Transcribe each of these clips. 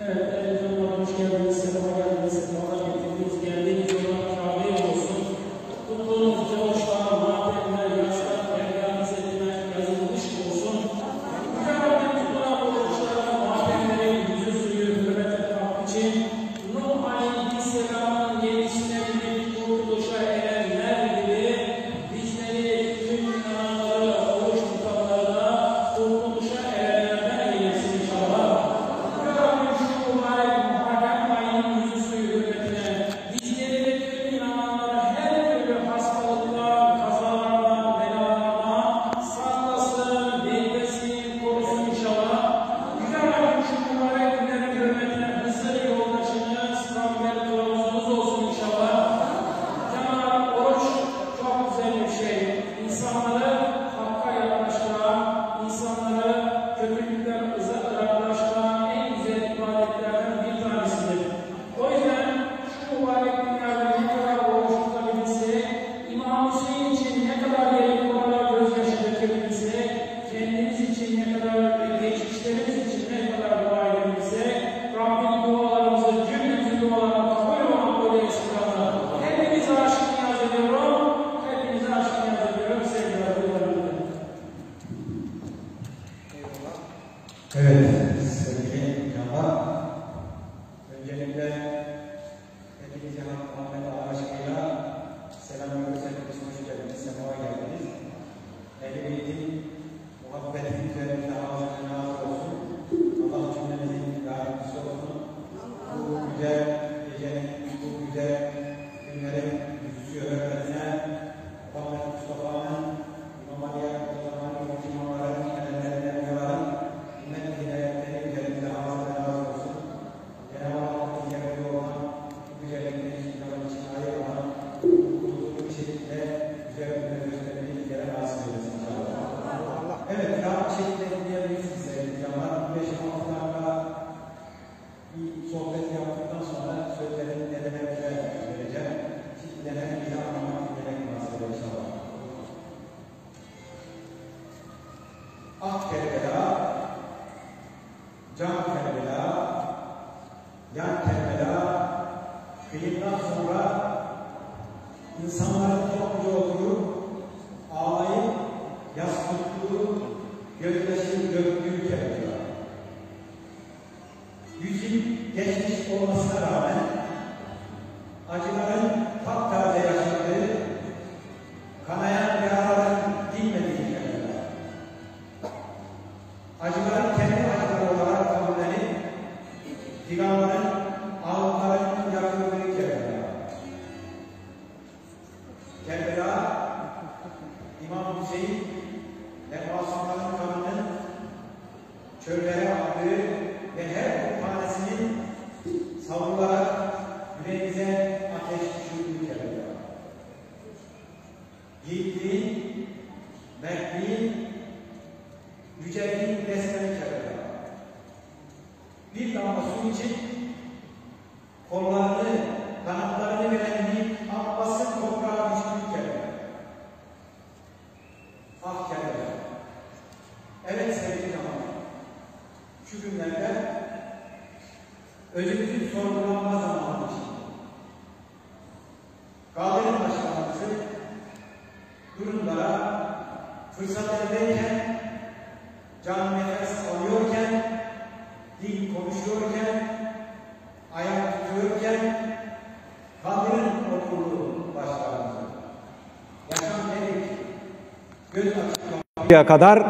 kadar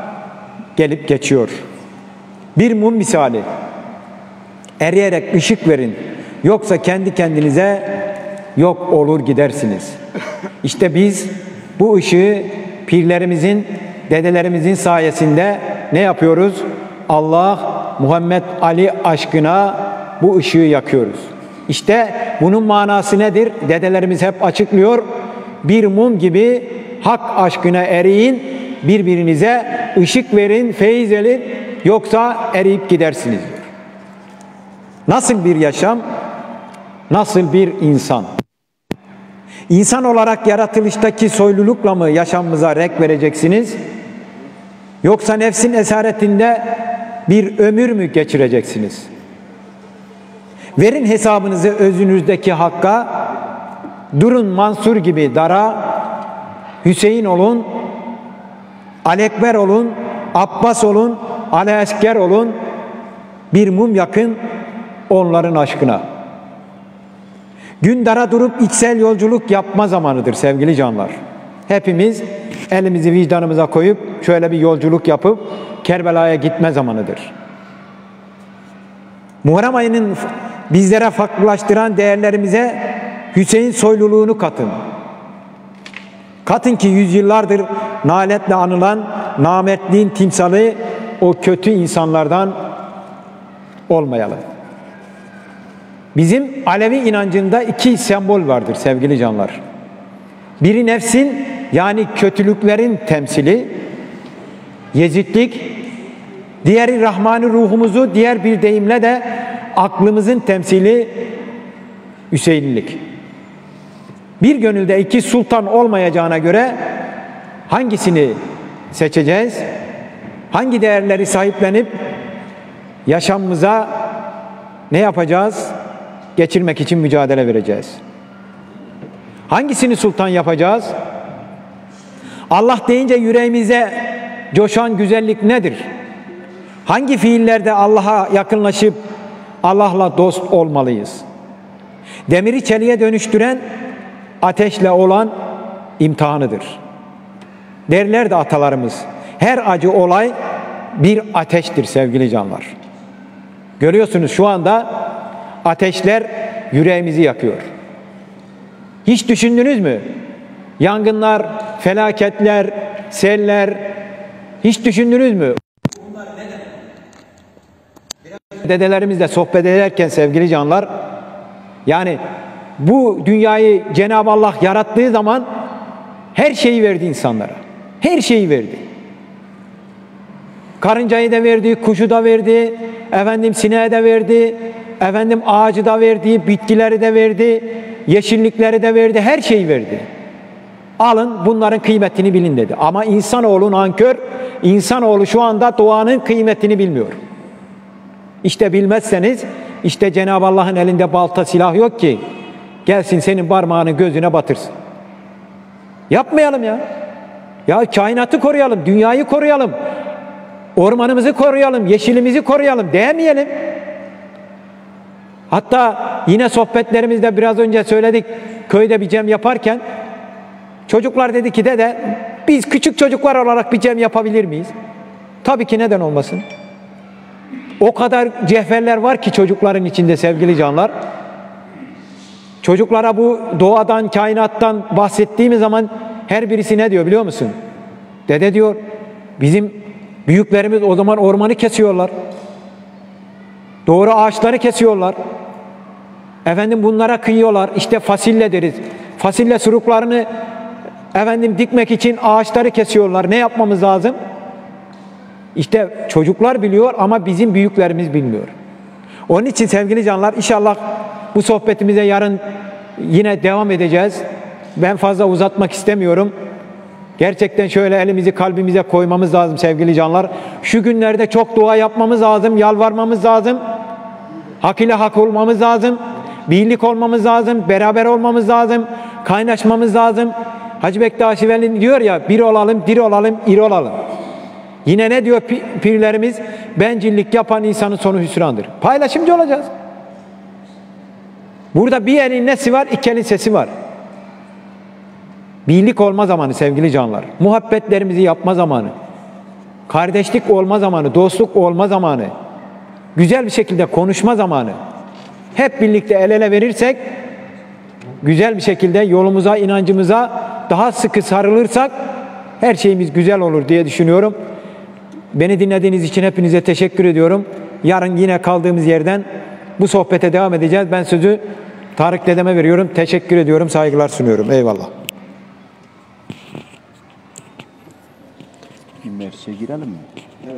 gelip geçiyor. Bir mum misali. Eriyerek ışık verin. Yoksa kendi kendinize yok olur gidersiniz. İşte biz bu ışığı pirlerimizin, dedelerimizin sayesinde ne yapıyoruz? Allah, Muhammed Ali aşkına bu ışığı yakıyoruz. İşte bunun manası nedir? Dedelerimiz hep açıklıyor. Bir mum gibi hak aşkına eriyin, birbirinize ışık verin, feyiz verin, yoksa eriyip gidersiniz diyor. Nasıl bir yaşam? Nasıl bir insan? İnsan olarak yaratılıştaki soylulukla mı yaşamımıza renk vereceksiniz? Yoksa nefsin esaretinde bir ömür mü geçireceksiniz? Verin hesabınızı özünüzdeki hakka, durun Mansur gibi dara, Hüseyin olun, Alekber olun, Abbas olun, Aleesker olun, bir mum yakın onların aşkına. Gün dara durup içsel yolculuk yapma zamanıdır sevgili canlar. Hepimiz elimizi vicdanımıza koyup şöyle bir yolculuk yapıp Kerbela'ya gitme zamanıdır. Muharrem ayının bizlere farklılaştıran değerlerimize Hüseyin soyluluğunu katın. Katın ki yüzyıllardır naletle anılan namertliğin timsali o kötü insanlardan olmayalım. Bizim Alevi inancında iki sembol vardır sevgili canlar. Biri nefsin yani kötülüklerin temsili, Yezidlik, diğeri Rahmani ruhumuzu, diğer bir deyimle de aklımızın temsili Hüseyinlik. Bir gönülde iki sultan olmayacağına göre hangisini seçeceğiz? Hangi değerleri sahiplenip yaşamımıza ne yapacağız? Geçirmek için mücadele vereceğiz. Hangisini sultan yapacağız? Allah deyince yüreğimize coşan güzellik nedir? Hangi fiillerde Allah'a yakınlaşıp Allah'la dost olmalıyız? Demiri çeliğe dönüştüren ateşle olan imtihanıdır. Derler de atalarımız, her acı olay bir ateştir sevgili canlar. Görüyorsunuz şu anda ateşler yüreğimizi yakıyor. Hiç düşündünüz mü? Yangınlar, felaketler, seller, hiç düşündünüz mü? Dedelerimizle sohbet ederken sevgili canlar, yani bu dünyayı Cenab-ı Allah yarattığı zaman her şeyi verdi insanlara. Her şeyi verdi. Karıncayı da verdi, kuşu da verdi, sineği de verdi, ağacı da verdi, bitkileri de verdi, yeşillikleri de verdi, her şeyi verdi. Alın bunların kıymetini bilin dedi. Ama insanoğlu nankör, insanoğlu şu anda doğanın kıymetini bilmiyor. İşte bilmezseniz, işte Cenab-ı Allah'ın elinde balta silah yok ki gelsin senin parmağını gözüne batırsın. Yapmayalım ya. Ya kainatı koruyalım, dünyayı koruyalım, ormanımızı koruyalım, yeşilimizi koruyalım demeyelim. Hatta yine sohbetlerimizde biraz önce söyledik, köyde bir cem yaparken çocuklar dedi ki dede biz küçük çocuklar olarak bir cem yapabilir miyiz? Tabii ki, neden olmasın? O kadar cevherler var ki çocukların içinde sevgili canlar. Çocuklara bu doğadan, kainattan bahsettiğimiz zaman her birisi ne diyor biliyor musun? Dede diyor, bizim büyüklerimiz o zaman ormanı kesiyorlar. Doğru ağaçları kesiyorlar. Bunlara kıyıyorlar. İşte fasulye deriz. Fasulye suruklarını dikmek için ağaçları kesiyorlar. Ne yapmamız lazım? İşte çocuklar biliyor ama bizim büyüklerimiz bilmiyor. Onun için sevgili canlar, inşallah bu sohbetimize yarın yine devam edeceğiz. Ben fazla uzatmak istemiyorum. Gerçekten şöyle elimizi kalbimize koymamız lazım sevgili canlar. Şu günlerde çok dua yapmamız lazım, yalvarmamız lazım. Hak ile hak olmamız lazım. Birlik olmamız lazım, beraber olmamız lazım, kaynaşmamız lazım. Hacı Bektaşi Veli diyor ya, bir olalım, dir olalım, iri olalım. Yine ne diyor pirlerimiz? Bencillik yapan insanın sonu hüsrandır. Paylaşımcı olacağız. Burada bir elin nesi var? İki elin sesi var. Birlik olma zamanı sevgili canlar. Muhabbetlerimizi yapma zamanı. Kardeşlik olma zamanı, dostluk olma zamanı. Güzel bir şekilde konuşma zamanı. Hep birlikte el ele verirsek, güzel bir şekilde yolumuza, inancımıza daha sıkı sarılırsak her şeyimiz güzel olur diye düşünüyorum. Beni dinlediğiniz için hepinize teşekkür ediyorum. Yarın yine kaldığımız yerden bu sohbete devam edeceğiz. Ben sözü Tarık dedeme veriyorum. Teşekkür ediyorum, saygılar sunuyorum. Eyvallah. Merse girelim mi? Evet.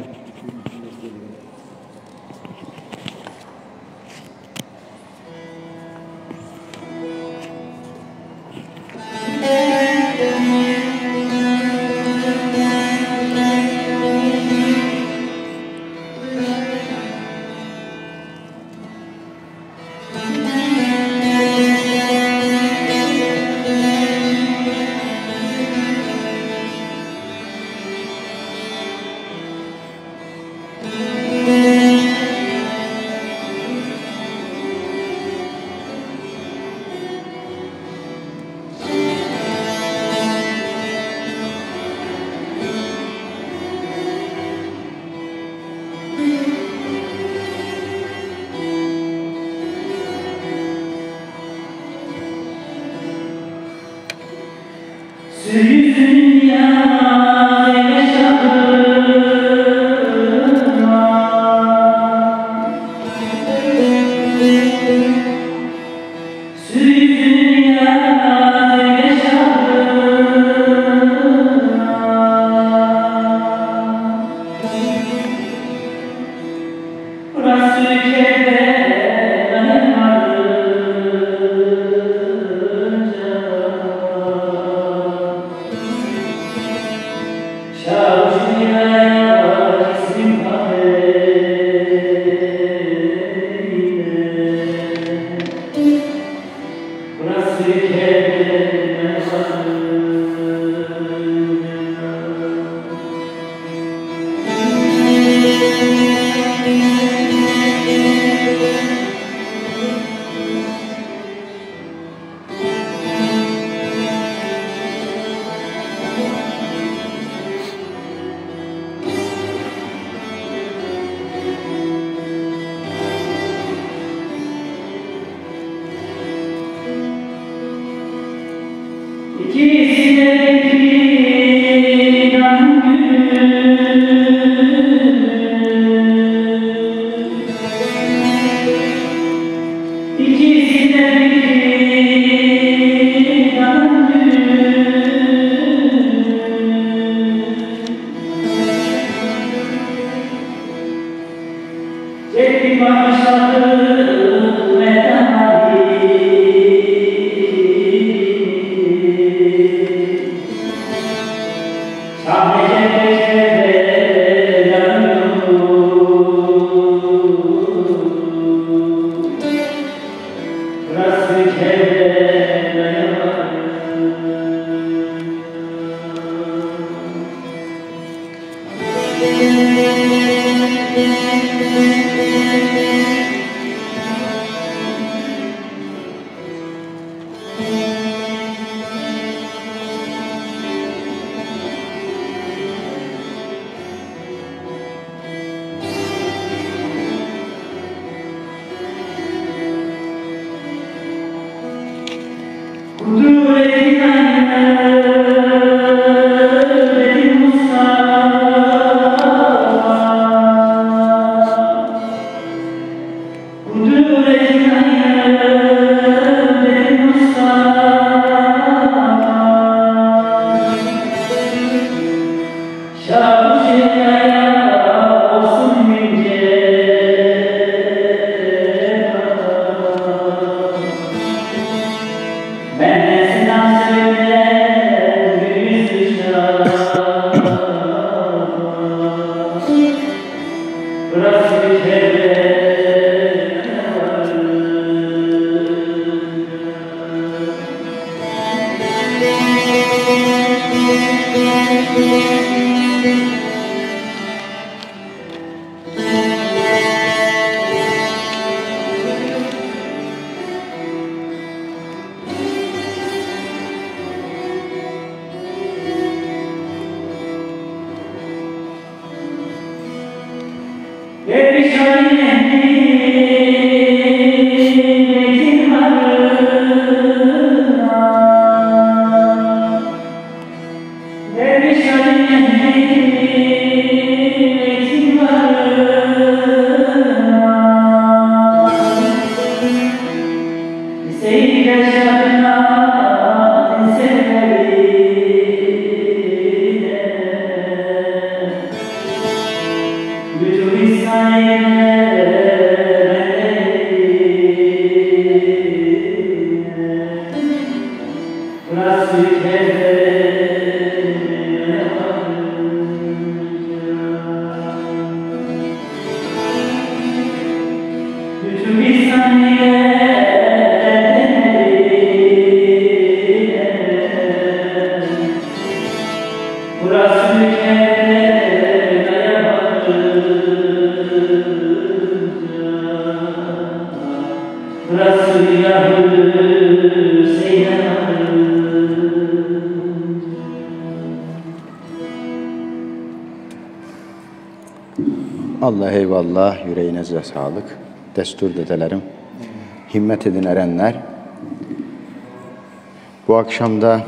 Allah eyvallah, yüreğinize sağlık. Destur dedelerim, himmet edin erenler. Bu akşamda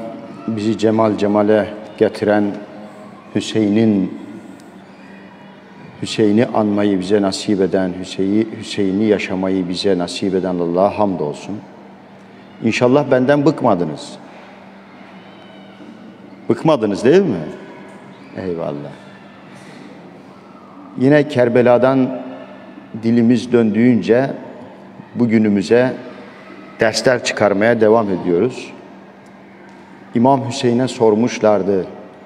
bizi cemale getiren Hüseyin'i anmayı bize nasip eden, Hüseyin'i yaşamayı bize nasip eden Allah'a hamdolsun. İnşallah benden bıkmadınız. Bıkmadınız değil mi? Eyvallah. Yine Kerbela'dan dilimiz döndüğünce bugünümüze dersler çıkarmaya devam ediyoruz. İmam Hüseyin'e sormuşlardı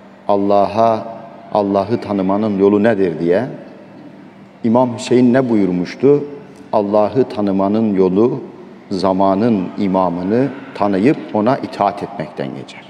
Allah'ı tanımanın yolu nedir diye. İmam Hüseyin ne buyurmuştu? Allah'ı tanımanın yolu zamanın imamını tanıyıp ona itaat etmekten geçer.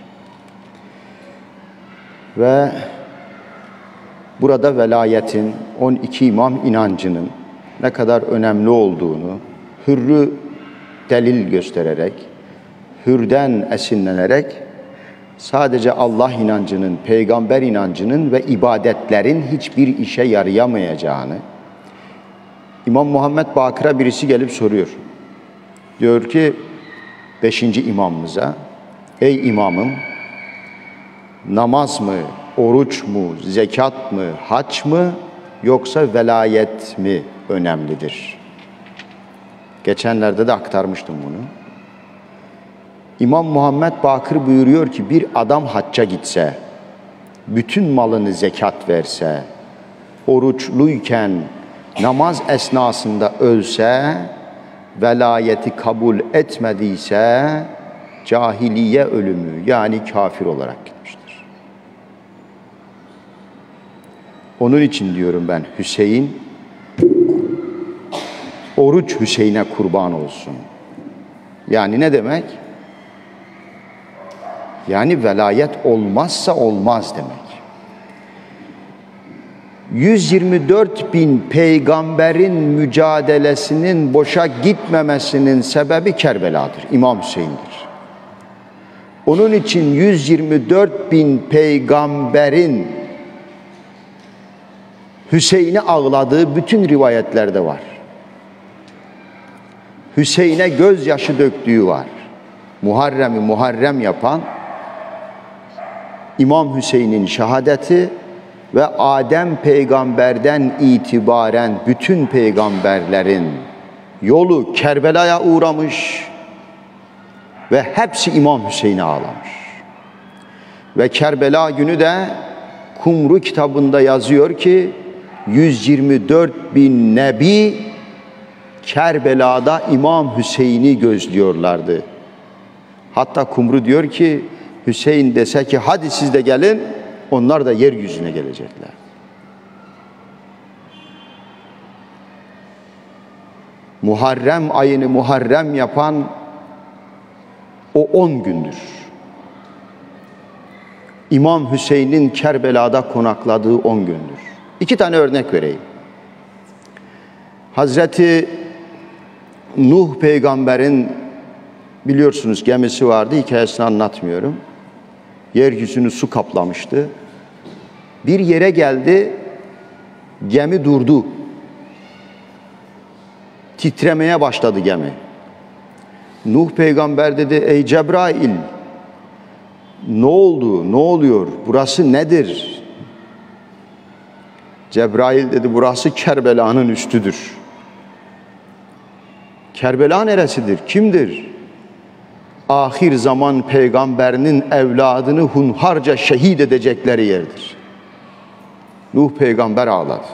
Ve burada velayetin, 12 imam inancının ne kadar önemli olduğunu Hürr'ü delil göstererek, Hür'den esinlenerek sadece Allah inancının, peygamber inancının ve ibadetlerin hiçbir işe yarayamayacağını, İmam Muhammed Bakır'a birisi gelip soruyor. Diyor ki 5. imamımıza, ey imamım, namaz mı, oruç mu, zekat mı, hac mı yoksa velayet mi önemlidir? Geçenlerde de aktarmıştım bunu. İmam Muhammed Bakır buyuruyor ki bir adam hacca gitse, bütün malını zekat verse, oruçluyken namaz esnasında ölse, velayeti kabul etmediyse cahiliye ölümü yani kafir olarak gitmiştir. Onun için diyorum ben Hüseyin, oruç Hüseyin'e kurban olsun. Yani ne demek? Yani velayet olmazsa olmaz demek. 124 bin peygamberin mücadelesinin boşa gitmemesinin sebebi Kerbela'dır, İmam Hüseyin'dir. Onun için 124 bin peygamberin Hüseyin'i ağladığı bütün rivayetlerde var. Hüseyin'e gözyaşı döktüğü var. Muharrem'i Muharrem yapan İmam Hüseyin'in şehadeti ve Adem peygamberden itibaren bütün peygamberlerin yolu Kerbela'ya uğramış ve hepsi İmam Hüseyin'e ağlamış. Ve Kerbela günü de Kumru kitabında yazıyor ki 124 bin nebi Kerbela'da İmam Hüseyin'i gözlüyorlardı. Hatta Kumru diyor ki Hüseyin dese ki hadi siz de gelin, onlar da yeryüzüne gelecekler. Muharrem ayını Muharrem yapan o 10 gündür. İmam Hüseyin'in Kerbela'da konakladığı 10 gündür. 2 tane örnek vereyim. Hazreti Nuh peygamberin biliyorsunuz gemisi vardı, hikayesini anlatmıyorum. Yeryüzünü su kaplamıştı. Bir yere geldi, gemi durdu. Titremeye başladı gemi. Nuh peygamber dedi, ey Cebrail, ne oldu, ne oluyor, burası nedir? Cebrail dedi, burası Kerbela'nın üstüdür. Kerbela neresidir, kimdir? Ahir zaman peygamberinin evladını hunharca şehit edecekleri yerdir. Nuh peygamber ağladı.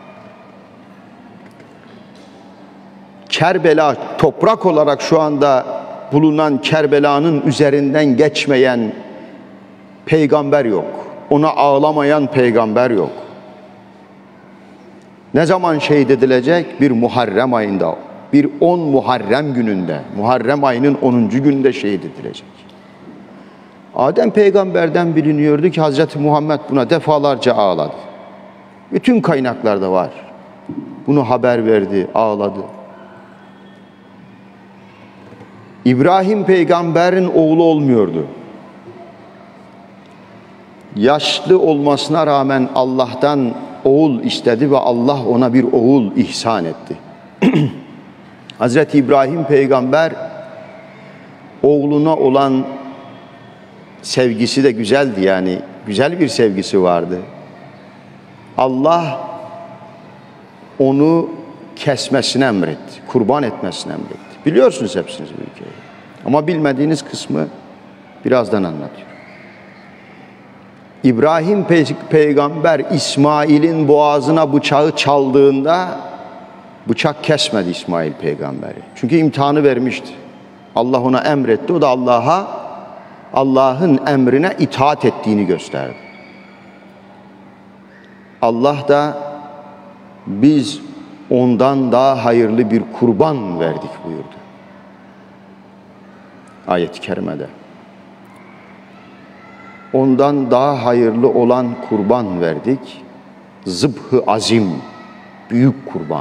Kerbela toprak olarak şu anda bulunan Kerbela'nın üzerinden geçmeyen peygamber yok. Ona ağlamayan peygamber yok. Ne zaman şehit edilecek? Bir Muharrem ayında. Bir 10 Muharrem gününde, Muharrem ayının 10. gününde şehit edilecek. Adem peygamberden biliniyordu ki Hazreti Muhammed buna defalarca ağladı. Bütün kaynaklarda var. Bunu haber verdi, ağladı. İbrahim peygamberin oğlu olmuyordu. Yaşlı olmasına rağmen Allah'tan oğul istedi ve Allah ona bir oğul ihsan etti. Hazreti İbrahim peygamber oğluna olan sevgisi de güzeldi yani. Güzel bir sevgisi vardı. Allah onu kesmesini emretti. Kurban etmesini emretti. Biliyorsunuz hepsiniz bu hikayeyi. Ama bilmediğiniz kısmı birazdan anlatıyorum. İbrahim peygamber İsmail'in boğazına bıçağı çaldığında bıçak kesmedi İsmail peygamberi. Çünkü imtihanı vermişti. Allah ona emretti. O da Allah'ın emrine itaat ettiğini gösterdi. Allah da biz ondan daha hayırlı bir kurban verdik buyurdu. Ayet-i kerimede. Ondan daha hayırlı olan kurban verdik. Zıbh-ı azim, büyük kurban.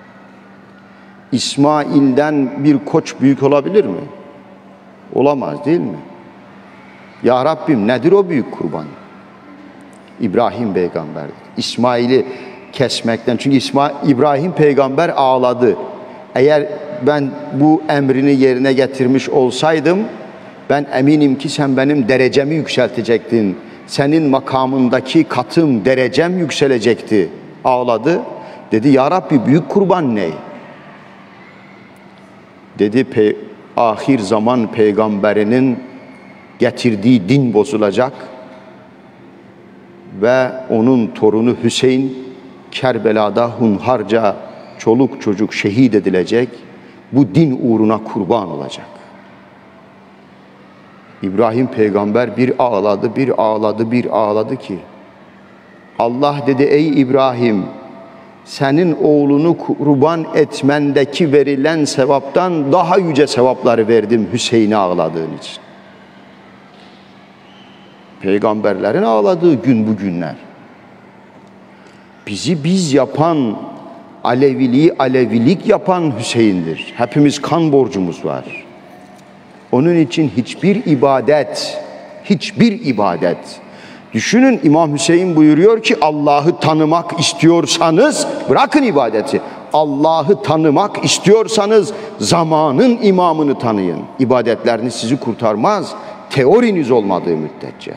İsmail'den bir koç büyük olabilir mi? Olamaz değil mi? Ya Rabbim nedir o büyük kurban? İbrahim peygamberdir. İsmail'i kesmekten. Çünkü İbrahim peygamber ağladı. Eğer ben bu emrini yerine getirmiş olsaydım, ben eminim ki sen benim derecemi yükseltecektin. Senin makamındaki katım, derecem yükselecekti. Ağladı. Dedi ya Rabbi büyük kurban ne? Dedi ahir zaman peygamberinin getirdiği din bozulacak ve onun torunu Hüseyin Kerbela'da hunharca çoluk çocuk şehit edilecek. Bu din uğruna kurban olacak. İbrahim peygamber bir ağladı ki Allah dedi ey İbrahim senin oğlunu kurban etmendeki verilen sevaptan daha yüce sevapları verdim Hüseyin'i ağladığın için. Peygamberlerin ağladığı gün bugünler. Bizi biz yapan, Aleviliği Alevilik yapan Hüseyin'dir. Hepimiz kan borcumuz var. Onun için hiçbir ibadet, düşünün İmam Hüseyin buyuruyor ki Allah'ı tanımak istiyorsanız bırakın ibadeti. Allah'ı tanımak istiyorsanız zamanın imamını tanıyın. İbadetleriniz sizi kurtarmaz. Teoriniz olmadığı müddetçe.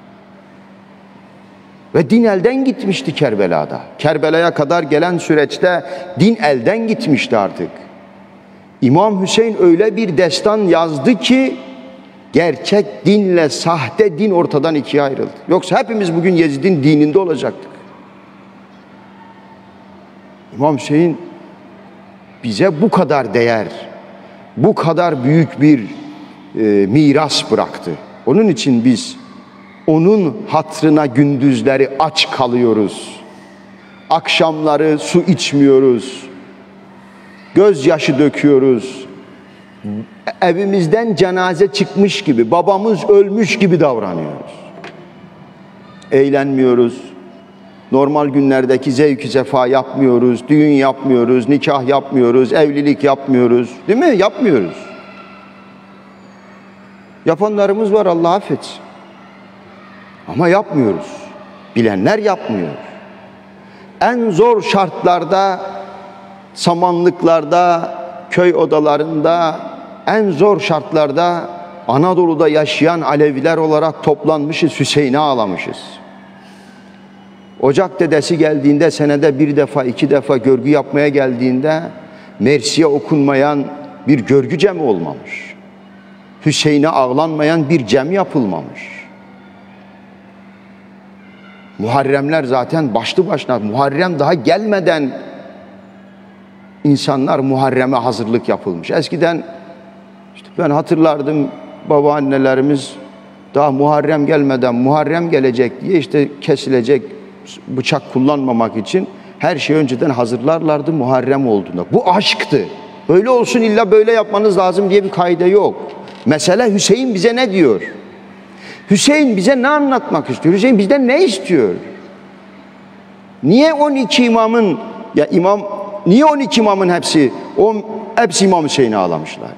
Ve din elden gitmişti Kerbela'da. Kerbela'ya kadar gelen süreçte din elden gitmişti artık. İmam Hüseyin öyle bir destan yazdı ki gerçek dinle sahte din ortadan ikiye ayrıldı. Yoksa hepimiz bugün Yezid'in dininde olacaktık. İmam Hüseyin bize bu kadar değer, bu kadar büyük bir miras bıraktı. Onun için biz onun hatırına gündüzleri aç kalıyoruz. Akşamları su içmiyoruz. Gözyaşı döküyoruz. Evimizden cenaze çıkmış gibi, babamız ölmüş gibi davranıyoruz. Eğlenmiyoruz. Normal günlerdeki zevk-i sefa yapmıyoruz. Düğün yapmıyoruz, nikah yapmıyoruz, evlilik yapmıyoruz. Değil mi? Yapmıyoruz. Yapanlarımız var, Allah affetsin. Ama yapmıyoruz. Bilenler yapmıyor. En zor şartlarda, samanlıklarda, köy odalarında, en zor şartlarda Anadolu'da yaşayan Aleviler olarak toplanmışız, Hüseyin'e ağlamışız. Ocak dedesi geldiğinde, senede bir defa, iki defa görgü yapmaya geldiğinde Mersiye okunmayan bir görgü cemi olmamış. Hüseyin'e ağlanmayan bir cem yapılmamış. Muharremler zaten başlı başına, Muharrem daha gelmeden insanlar Muharrem'e hazırlık yapılmış. Eskiden işte ben hatırlardım, babaannelerimiz daha Muharrem gelmeden Muharrem gelecek diye işte kesilecek bıçak kullanmamak için her şeyi önceden hazırlarlardı Muharrem olduğunda. Bu aşktı. Öyle olsun illa böyle yapmanız lazım diye bir kaide yok. Mesele Hüseyin bize ne diyor? Hüseyin bize ne anlatmak istiyor? Hüseyin bizden ne istiyor? Niye 12 imamın niye 12 imamın hepsi İmam Hüseyin'e ağlamışlar?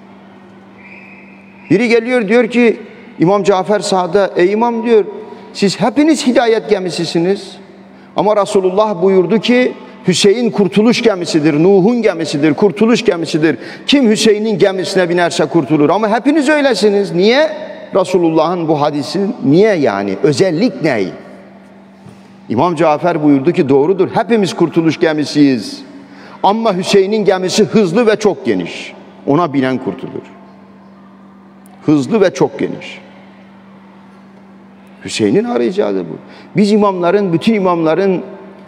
Biri geliyor diyor ki İmam Cafer sağda, ey imam diyor, siz hepiniz hidayet gemisisiniz. Ama Resulullah buyurdu ki Hüseyin kurtuluş gemisidir, Nuh'un gemisidir, kurtuluş gemisidir. Kim Hüseyin'in gemisine binerse kurtulur. Ama hepiniz öylesiniz. Niye? Resulullah'ın bu hadisi niye yani? Özellik ne? İmam Cafer buyurdu ki doğrudur. Hepimiz kurtuluş gemisiyiz. Ama Hüseyin'in gemisi hızlı ve çok geniş. Ona binen kurtulur. Hızlı ve çok geniş. Hüseyin'in arayacağı da bu. Biz imamların, bütün imamların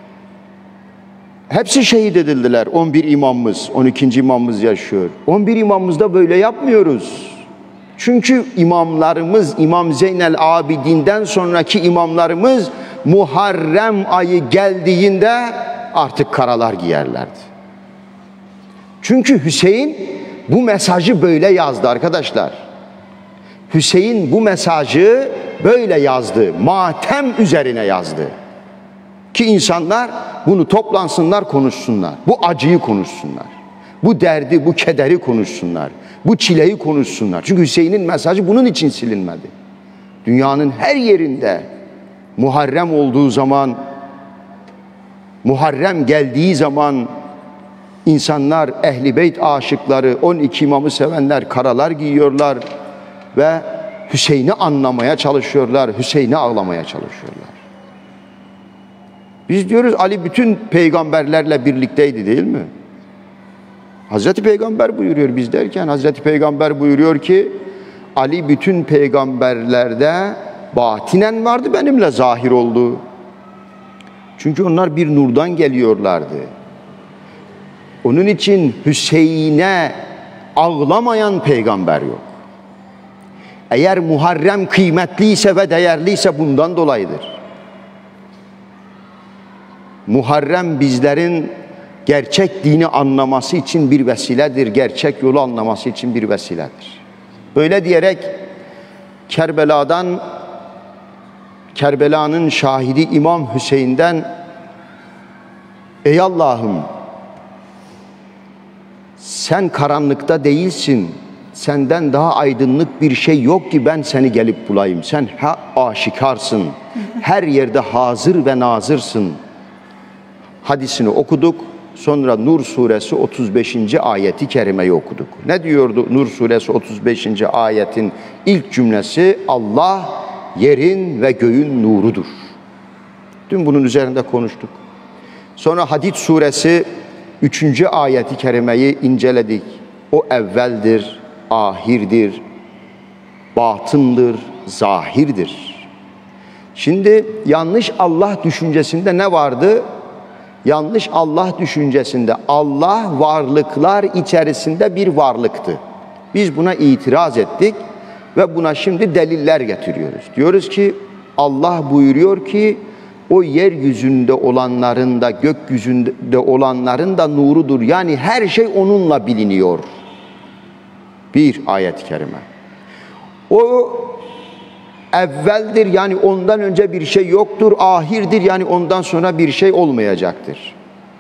hepsi şehit edildiler. 11 imamımız, 12. imamımız yaşıyor. 11 imamımız da böyle yapmıyoruz. Çünkü imamlarımız, İmam Zeynel Abidin'den sonraki imamlarımız Muharrem ayı geldiğinde artık karalar giyerlerdi. Çünkü Hüseyin bu mesajı böyle yazdı arkadaşlar. Hüseyin bu mesajı böyle yazdı. Matem üzerine yazdı. Ki insanlar bunu toplansınlar, konuşsunlar. Bu acıyı konuşsunlar. Bu derdi, bu kederi konuşsunlar. Bu çileyi konuşsunlar. Çünkü Hüseyin'in mesajı bunun için silinmedi. Dünyanın her yerinde Muharrem olduğu zaman, Muharrem geldiği zaman insanlar, Ehl-i Beyt aşıkları, 12 imamı sevenler karalar giyiyorlar ve Hüseyin'i anlamaya çalışıyorlar, Hüseyin'i ağlamaya çalışıyorlar. Biz diyoruz Ali bütün peygamberlerle birlikteydi değil mi? Hazreti Peygamber buyuruyor biz derken, Hazreti Peygamber buyuruyor ki Ali bütün peygamberlerde batinen vardı, benimle zahir oldu. Çünkü onlar bir nurdan geliyorlardı. Onun için Hüseyin'e ağlamayan peygamber yok. Eğer Muharrem kıymetliyse ve değerliyse bundan dolayıdır. Muharrem bizlerin gerçek dini anlaması için bir vesiledir. Gerçek yolu anlaması için bir vesiledir. Böyle diyerek Kerbela'nın şahidi İmam Hüseyin'den ey Allah'ım sen karanlıkta değilsin. Senden daha aydınlık bir şey yok ki ben seni gelip bulayım. Sen aşikarsın. Her yerde hazır ve nazırsın. Hadisini okuduk. Sonra Nur suresi 35. ayeti kerimeyi okuduk. Ne diyordu Nur suresi 35. ayetin ilk cümlesi? Allah yerin ve göğün nurudur. Dün bunun üzerinde konuştuk. Sonra Hadid suresi 3. ayeti kerimeyi inceledik. O evveldir, ahirdir, batındır, zahirdir. Şimdi yanlış Allah düşüncesinde ne vardı? Yanlış Allah düşüncesinde Allah varlıklar içerisinde bir varlıktı. Biz buna itiraz ettik ve buna şimdi deliller getiriyoruz. Diyoruz ki Allah buyuruyor ki o yeryüzünde olanların da gökyüzünde olanların da nurudur. Yani her şey onunla biliniyor. Bir ayet-i kerime. O evveldir yani ondan önce bir şey yoktur. Ahirdir yani ondan sonra bir şey olmayacaktır.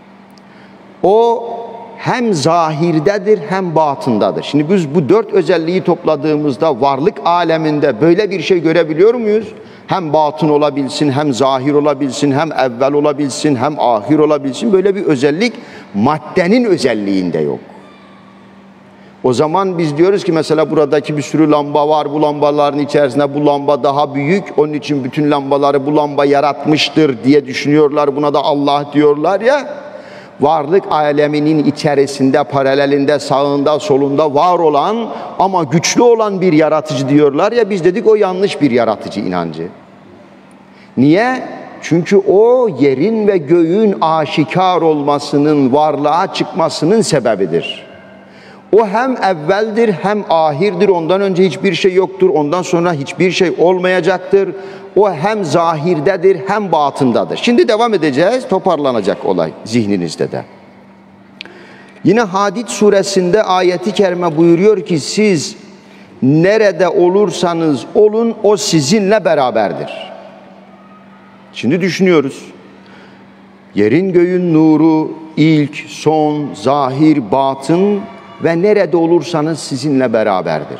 O hem zahirdedir hem batındadır. Şimdi biz bu 4 özelliği topladığımızda varlık aleminde böyle bir şey görebiliyor muyuz? Hem batın olabilsin, hem zahir olabilsin, hem evvel olabilsin, hem ahir olabilsin. Böyle bir özellik maddenin özelliğinde yok. O zaman biz diyoruz ki mesela buradaki bir sürü lamba var. Bu lambaların içerisinde bu lamba daha büyük. Onun için bütün lambaları bu lamba yaratmıştır diye düşünüyorlar. Buna da Allah diyorlar ya. Varlık aleminin içerisinde, paralelinde, sağında, solunda var olan ama güçlü olan bir yaratıcı diyorlar ya. Biz dedik o yanlış bir yaratıcı inancı. Niye? Çünkü o yerin ve göğün aşikar olmasının, varlığa çıkmasının sebebidir. O hem evveldir hem ahirdir. Ondan önce hiçbir şey yoktur. Ondan sonra hiçbir şey olmayacaktır. O hem zahirdedir hem batındadır. Şimdi devam edeceğiz. Toparlanacak olay zihninizde de. Yine Hadid suresinde ayeti kerime buyuruyor ki siz nerede olursanız olun o sizinle beraberdir. Şimdi düşünüyoruz. Yerin göğün nuru ilk, son, zahir, batın ve nerede olursanız sizinle beraberdir.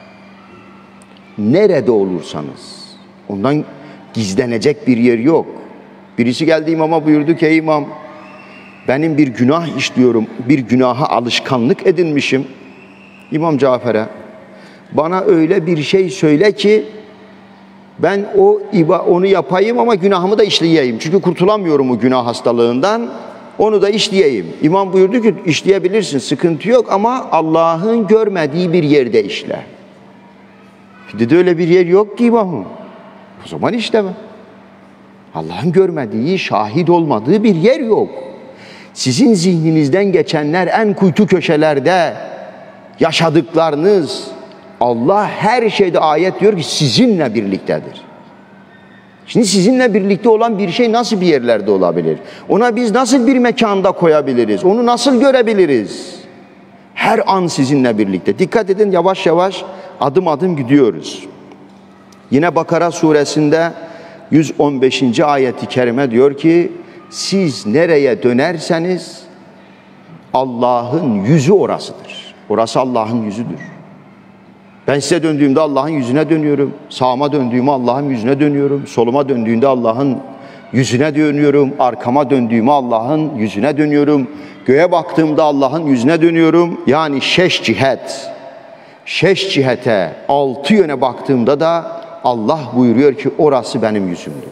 Nerede olursanız. Ondan gizlenecek bir yer yok. Birisi geldi imama buyurdu ki ey imam benim bir günah işliyorum. Bir günaha alışkanlık edinmişim. İmam Cafer'e Bana öyle bir şey söyle ki ben onu yapayım ama günahımı da işleyeyim. Çünkü kurtulamıyorum o günah hastalığından. Onu da işleyeyim. İmam buyurdu ki işleyebilirsin, sıkıntı yok ama Allah'ın görmediği bir yerde işle. Dedi öyle bir yer yok ki imamım. O zaman işleme. Allah'ın görmediği, şahit olmadığı bir yer yok. Sizin zihninizden geçenler en kuytu köşelerde yaşadıklarınız, Allah her şeyde ayet diyor ki sizinle birliktedir. Şimdi sizinle birlikte olan bir şey nasıl bir yerlerde olabilir? Ona biz nasıl bir mekanda koyabiliriz? Onu nasıl görebiliriz? Her an sizinle birlikte. Dikkat edin, yavaş yavaş adım adım gidiyoruz. Yine Bakara suresinde 115. ayeti kerime diyor ki siz nereye dönerseniz Allah'ın yüzü orasıdır. Orası Allah'ın yüzüdür. Ben size döndüğümde Allah'ın yüzüne dönüyorum. Sağıma döndüğümde Allah'ın yüzüne dönüyorum. Soluma döndüğümde Allah'ın yüzüne dönüyorum. Arkama döndüğümde Allah'ın yüzüne dönüyorum. Göğe baktığımda Allah'ın yüzüne dönüyorum. Yani şeş cihet. Şeş cihete, 6 yöne baktığımda da Allah buyuruyor ki orası benim yüzümdür.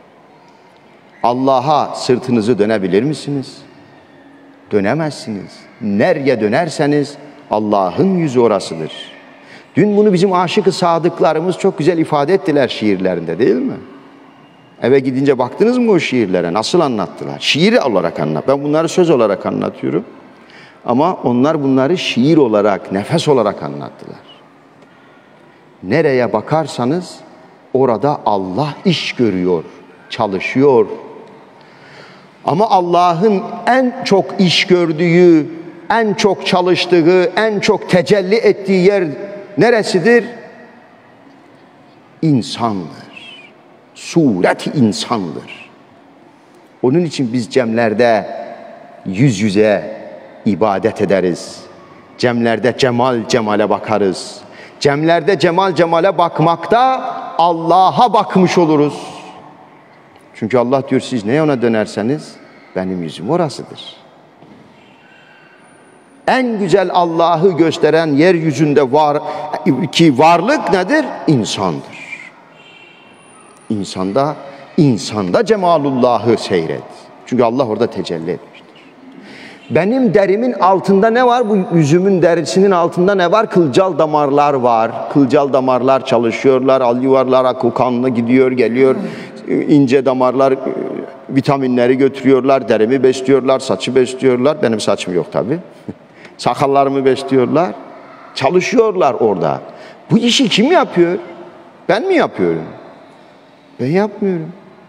Allah'a sırtınızı dönebilir misiniz? Dönemezsiniz. Nereye dönerseniz Allah'ın yüzü orasıdır. Dün bunu bizim aşık-ı sadıklarımız çok güzel ifade ettiler şiirlerinde, değil mi? Eve gidince baktınız mı o şiirlere? Nasıl anlattılar? Şiir olarak anlat. Ben bunları söz olarak anlatıyorum. Ama onlar bunları şiir olarak, nefes olarak anlattılar. Nereye bakarsanız orada Allah iş görüyor, çalışıyor. Ama Allah'ın en çok iş gördüğü, en çok çalıştığı, en çok tecelli ettiği yer neresidir? İnsandır. Suret-i insandır. Onun için biz cemlerde yüz yüze ibadet ederiz. Cemlerde cemale bakarız. Cemlerde cemale bakmakta Allah'a bakmış oluruz. Çünkü Allah diyor siz neye ona dönerseniz benim yüzüm orasıdır. En güzel Allah'ı gösteren yeryüzünde var ki varlık nedir? İnsandır. İnsanda cemalullah'ı seyret. Çünkü Allah orada tecelli etmiştir. Benim derimin altında ne var? Bu yüzümün derisinin altında ne var? Kılcal damarlar var. Kılcal damarlar çalışıyorlar. Alüvarlar akıl kanına gidiyor, geliyor. İnce damarlar vitaminleri götürüyorlar. Derimi besliyorlar, saçı besliyorlar. Benim saçım yok tabii. Sakallarımı besliyorlar. Çalışıyorlar orada. Bu işi kim yapıyor? Ben mi yapıyorum? Ben yapmıyorum.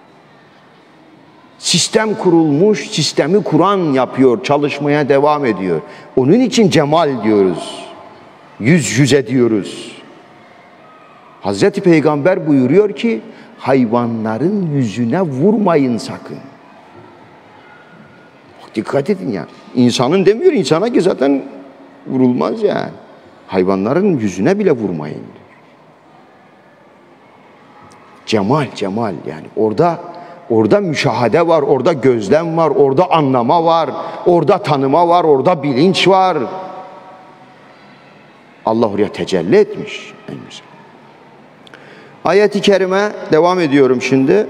Sistem kurulmuş, sistemi kuran yapıyor, çalışmaya devam ediyor. Onun için cemal diyoruz. Yüz yüze diyoruz. Hazreti Peygamber buyuruyor ki, hayvanların yüzüne vurmayın sakın. Dikkat edin ya. İnsanın demiyor, insana ki zaten vurulmaz yani. Hayvanların yüzüne bile vurmayın diyor. Cemal yani orada müşahede var, orada gözlem var, orada anlama var, orada tanıma var, orada bilinç var. Allah oraya tecelli etmiş. En güzel. Ayet-i kerime devam ediyorum şimdi.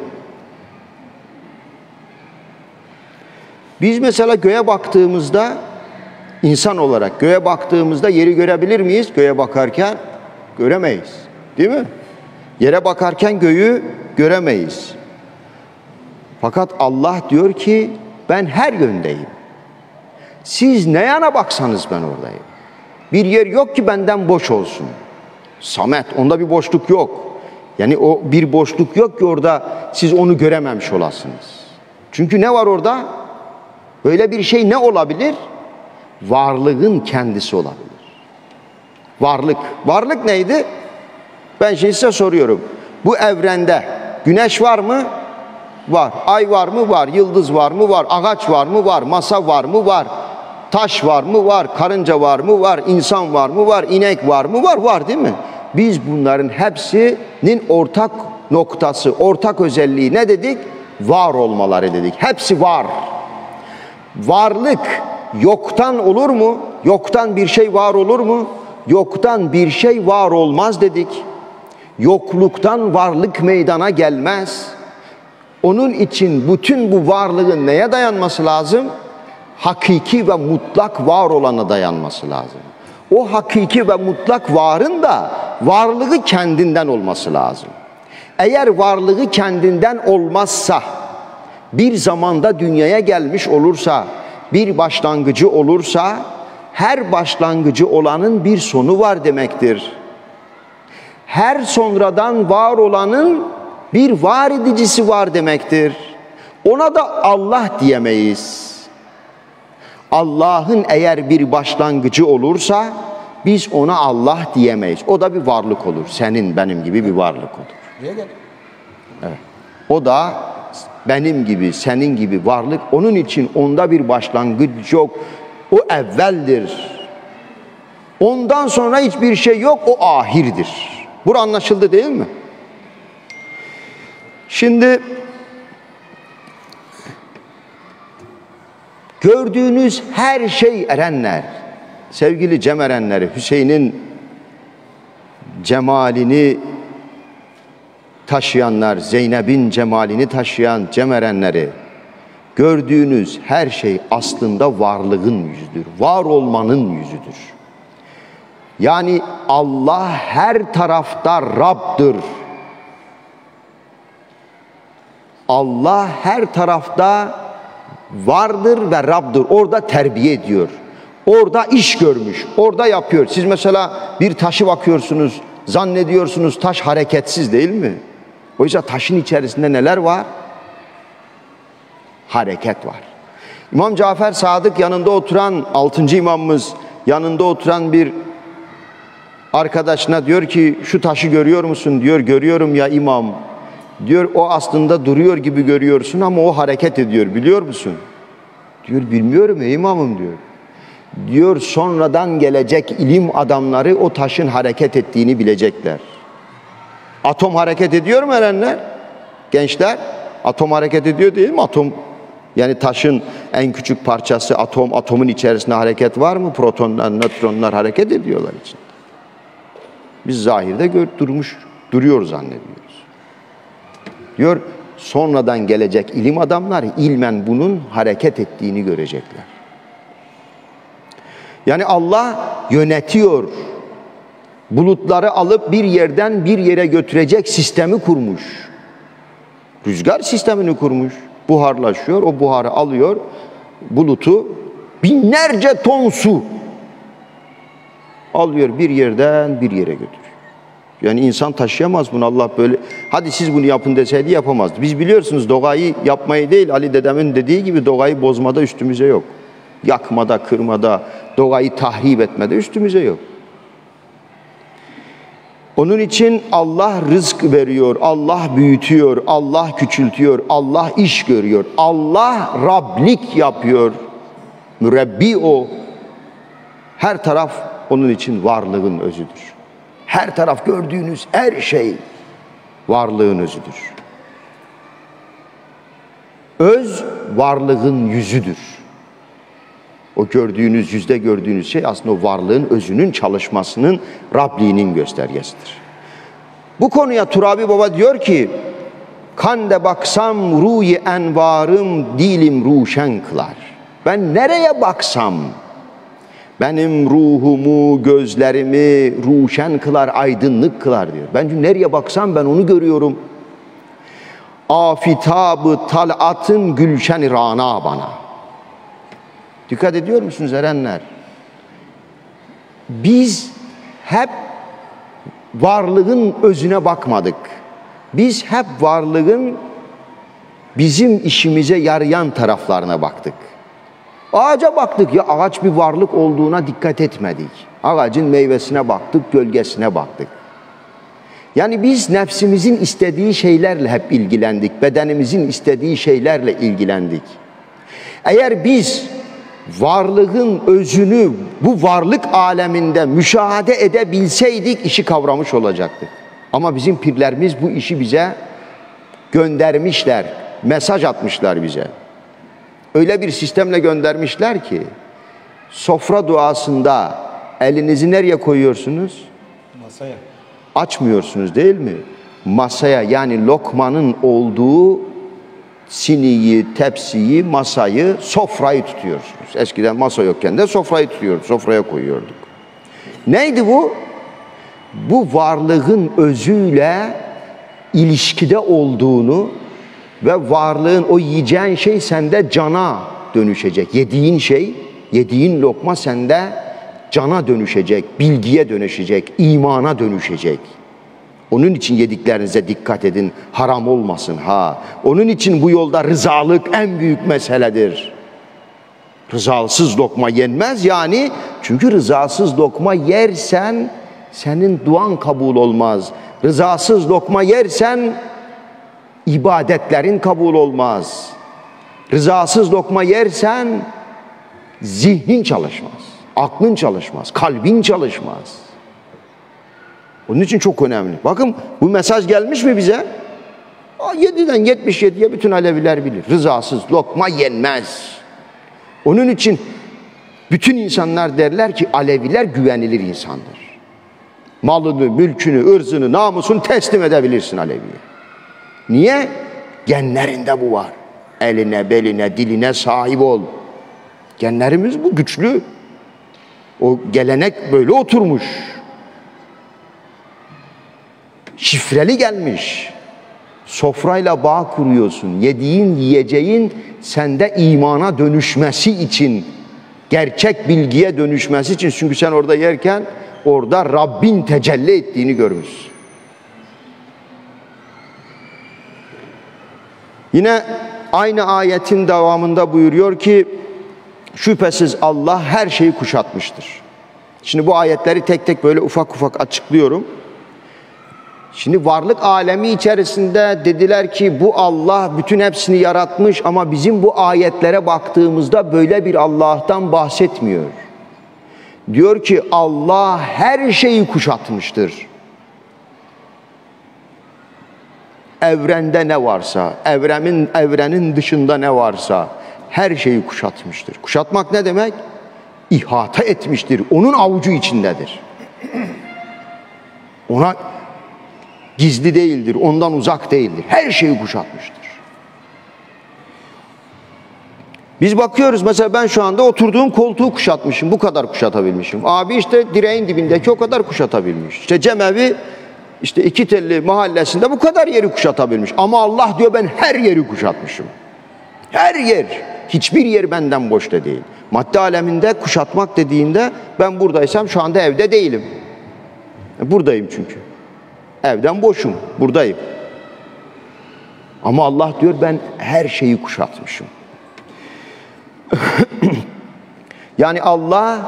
Biz mesela göğe baktığımızda, insan olarak göğe baktığımızda yeri görebilir miyiz? Göğe bakarken göremeyiz. Değil mi? Yere bakarken göğü göremeyiz. Fakat Allah diyor ki ben her yöndeyim. Siz ne yana baksanız ben oradayım. Bir yer yok ki benden boş olsun. Samet, onda bir boşluk yok. Yani o bir boşluk yok ki orada siz onu görememiş olasınız. Çünkü ne var orada? Öyle bir şey ne olabilir? Varlığın kendisi olabilir. Varlık. Varlık neydi? Ben şimdi size soruyorum. Bu evrende güneş var mı? Var. Ay var mı? Var. Yıldız var mı? Var. Ağaç var mı? Var. Masa var mı? Var. Taş var mı? Var. Karınca var mı? Var. İnsan var mı? Var. İnek var mı? Var. Var değil mi? Biz bunların hepsinin ortak noktası, ortak özelliği ne dedik? Var olmaları dedik. Hepsi var. Varlık yoktan olur mu? Yoktan bir şey var olur mu? Yoktan bir şey var olmaz dedik. Yokluktan varlık meydana gelmez. Onun için bütün bu varlığın neye dayanması lazım? Hakiki ve mutlak var olana dayanması lazım. O hakiki ve mutlak varın da varlığı kendinden olması lazım. Eğer varlığı kendinden olmazsa, bir zamanda dünyaya gelmiş olursa, bir başlangıcı olursa, her başlangıcı olanın bir sonu var demektir. Her sonradan var olanın bir var edicisi var demektir. Ona da Allah diyemeyiz. Allah'ın eğer bir başlangıcı olursa biz ona Allah diyemeyiz. O da bir varlık olur. Senin, benim gibi bir varlık olur. Evet. O da benim gibi, senin gibi varlık. Onun için onda bir başlangıç yok. O evveldir. Ondan sonra hiçbir şey yok. O ahirdir. Bu anlaşıldı değil mi? Şimdi gördüğünüz her şey erenler, sevgili Cem erenleri, Hüseyin'in cemalini taşıyanlar, Zeynep'in cemalini taşıyan Cem erenleri, gördüğünüz her şey aslında varlığın yüzüdür, var olmanın yüzüdür. Yani Allah her tarafta Rab'dır. Allah her tarafta vardır ve Rab'dır. Orada terbiye ediyor. Orada iş görmüş. Orada yapıyor. Siz mesela bir taşı bakıyorsunuz. Zannediyorsunuz taş hareketsiz değil mi? Oysa taşın içerisinde neler var? Hareket var. İmam Cafer Sadık yanında oturan 6. imamımız yanında oturan bir arkadaşına diyor ki şu taşı görüyor musun? Diyor görüyorum ya imam. Diyor o aslında duruyor gibi görüyorsun ama o hareket ediyor biliyor musun? Diyor bilmiyorum ey imamım diyor. Diyor sonradan gelecek ilim adamları o taşın hareket ettiğini bilecekler. Atom hareket ediyor mu erenler? Gençler atom hareket ediyor değil mi? Atom yani taşın en küçük parçası atom. Atomun içerisinde hareket var mı? Protonlar, nötronlar hareket ediyorlar için. Biz zahirde duruyor zannediyoruz. Diyor sonradan gelecek ilim adamları ilmen bunun hareket ettiğini görecekler. Yani Allah yönetiyor. Bulutları alıp bir yerden bir yere götürecek sistemi kurmuş. Rüzgar sistemini kurmuş. Buharlaşıyor, o buharı alıyor, bulutu binlerce ton su alıyor bir yerden bir yere götürüyor. Yani insan taşıyamaz bunu Allah böyle. Hadi siz bunu yapın deseydi yapamazdı. Biz biliyorsunuz doğayı yapmayı değil Ali dedemin dediği gibi doğayı bozmada üstümüze yok. Yakmada, kırmada, doğayı tahrip etmede üstümüze yok. Onun için Allah rızk veriyor, Allah büyütüyor, Allah küçültüyor, Allah iş görüyor. Allah Rablik yapıyor. Mürebbi o. Her taraf onun için varlığın özüdür. Her taraf gördüğünüz her şey varlığın özüdür. Öz varlığın yüzüdür. O gördüğünüz, yüzde gördüğünüz şey aslında o varlığın özünün çalışmasının Rabliğinin göstergesidir. Bu konuya Turabi Baba diyor ki, kande baksam ruhi envarım dilim ruşen kılar. Ben nereye baksam benim ruhumu, gözlerimi ruşen kılar, aydınlık kılar diyor. Ben nereye baksam ben onu görüyorum. Afitab-ı talatın gülşen-i rana bana. Dikkat ediyor musunuz erenler? Biz hep varlığın özüne bakmadık. Biz hep varlığın bizim işimize yarayan taraflarına baktık. Ağaca baktık ya ağaç bir varlık olduğuna dikkat etmedik. Ağacın meyvesine baktık, gölgesine baktık. Yani biz nefsimizin istediği şeylerle hep ilgilendik. Bedenimizin istediği şeylerle ilgilendik. Eğer biz varlığın özünü bu varlık aleminde müşahede edebilseydik işi kavramış olacaktık. Ama bizim pirlerimiz bu işi bize göndermişler, mesaj atmışlar bize. Öyle bir sistemle göndermişler ki sofra duasında elinizi nereye koyuyorsunuz? Masaya. Açmıyorsunuz değil mi? Masaya, yani lokmanın olduğu siniyi, tepsiyi, masayı, sofrayı tutuyorsunuz. Eskiden masa yokken de sofrayı tutuyorduk, sofraya koyuyorduk. Neydi bu? Bu varlığın özüyle ilişkide olduğunu ve varlığın, o yiyeceğin şey sende cana dönüşecek. Yediğin şey, yediğin lokma sende cana dönüşecek, bilgiye dönüşecek, imana dönüşecek. Onun için yediklerinize dikkat edin, haram olmasın ha. Onun için bu yolda rızalık en büyük meseledir. Rızasız lokma yenmez yani. Çünkü rızasız lokma yersen senin duan kabul olmaz. Rızasız lokma yersen ibadetlerin kabul olmaz. Rızasız lokma yersen zihnin çalışmaz, aklın çalışmaz, kalbin çalışmaz. Onun için çok önemli. Bakın bu mesaj gelmiş mi bize? 7'den 77'ye bütün Aleviler bilir. Rızasız lokma yenmez. Onun için bütün insanlar derler ki Aleviler güvenilir insandır. Malını, mülkünü, ırzını, namusunu teslim edebilirsin Alevi'ye. Niye? Genlerinde bu var. Eline, beline, diline sahip ol. Genlerimiz bu, güçlü. O gelenek böyle oturmuş. Şifreli gelmiş. Sofrayla bağ kuruyorsun. Yediğin, yiyeceğin sende imana dönüşmesi için, gerçek bilgiye dönüşmesi için. Çünkü sen orada yerken orada Rabbin tecelli ettiğini görmüşsün. Yine aynı ayetin devamında buyuruyor ki şüphesiz Allah her şeyi kuşatmıştır. Şimdi bu ayetleri tek tek böyle ufak ufak açıklıyorum. Şimdi varlık alemi içerisinde dediler ki bu Allah bütün hepsini yaratmış ama bizim bu ayetlere baktığımızda böyle bir Allah'tan bahsetmiyor. Diyor ki Allah her şeyi kuşatmıştır. Evrende ne varsa, evrenin dışında ne varsa her şeyi kuşatmıştır. Kuşatmak ne demek? İhata etmiştir. Onun avucu içindedir. Ona gizli değildir, ondan uzak değildir. Her şeyi kuşatmıştır. Biz bakıyoruz mesela ben şu anda oturduğum koltuğu kuşatmışım. Bu kadar kuşatabilmişim. Abi işte direğin dibindeki o kadar kuşatabilmiş. İşte Cemevi işte İki Telli mahallesinde bu kadar yeri kuşatabilmiş. Ama Allah diyor ben her yeri kuşatmışım. Her yer. Hiçbir yer benden boş da değil. Madde aleminde kuşatmak dediğinde ben buradaysam şu anda evde değilim. Buradayım çünkü. Evden boşum. Buradayım. Ama Allah diyor ben her şeyi kuşatmışım. Yani Allah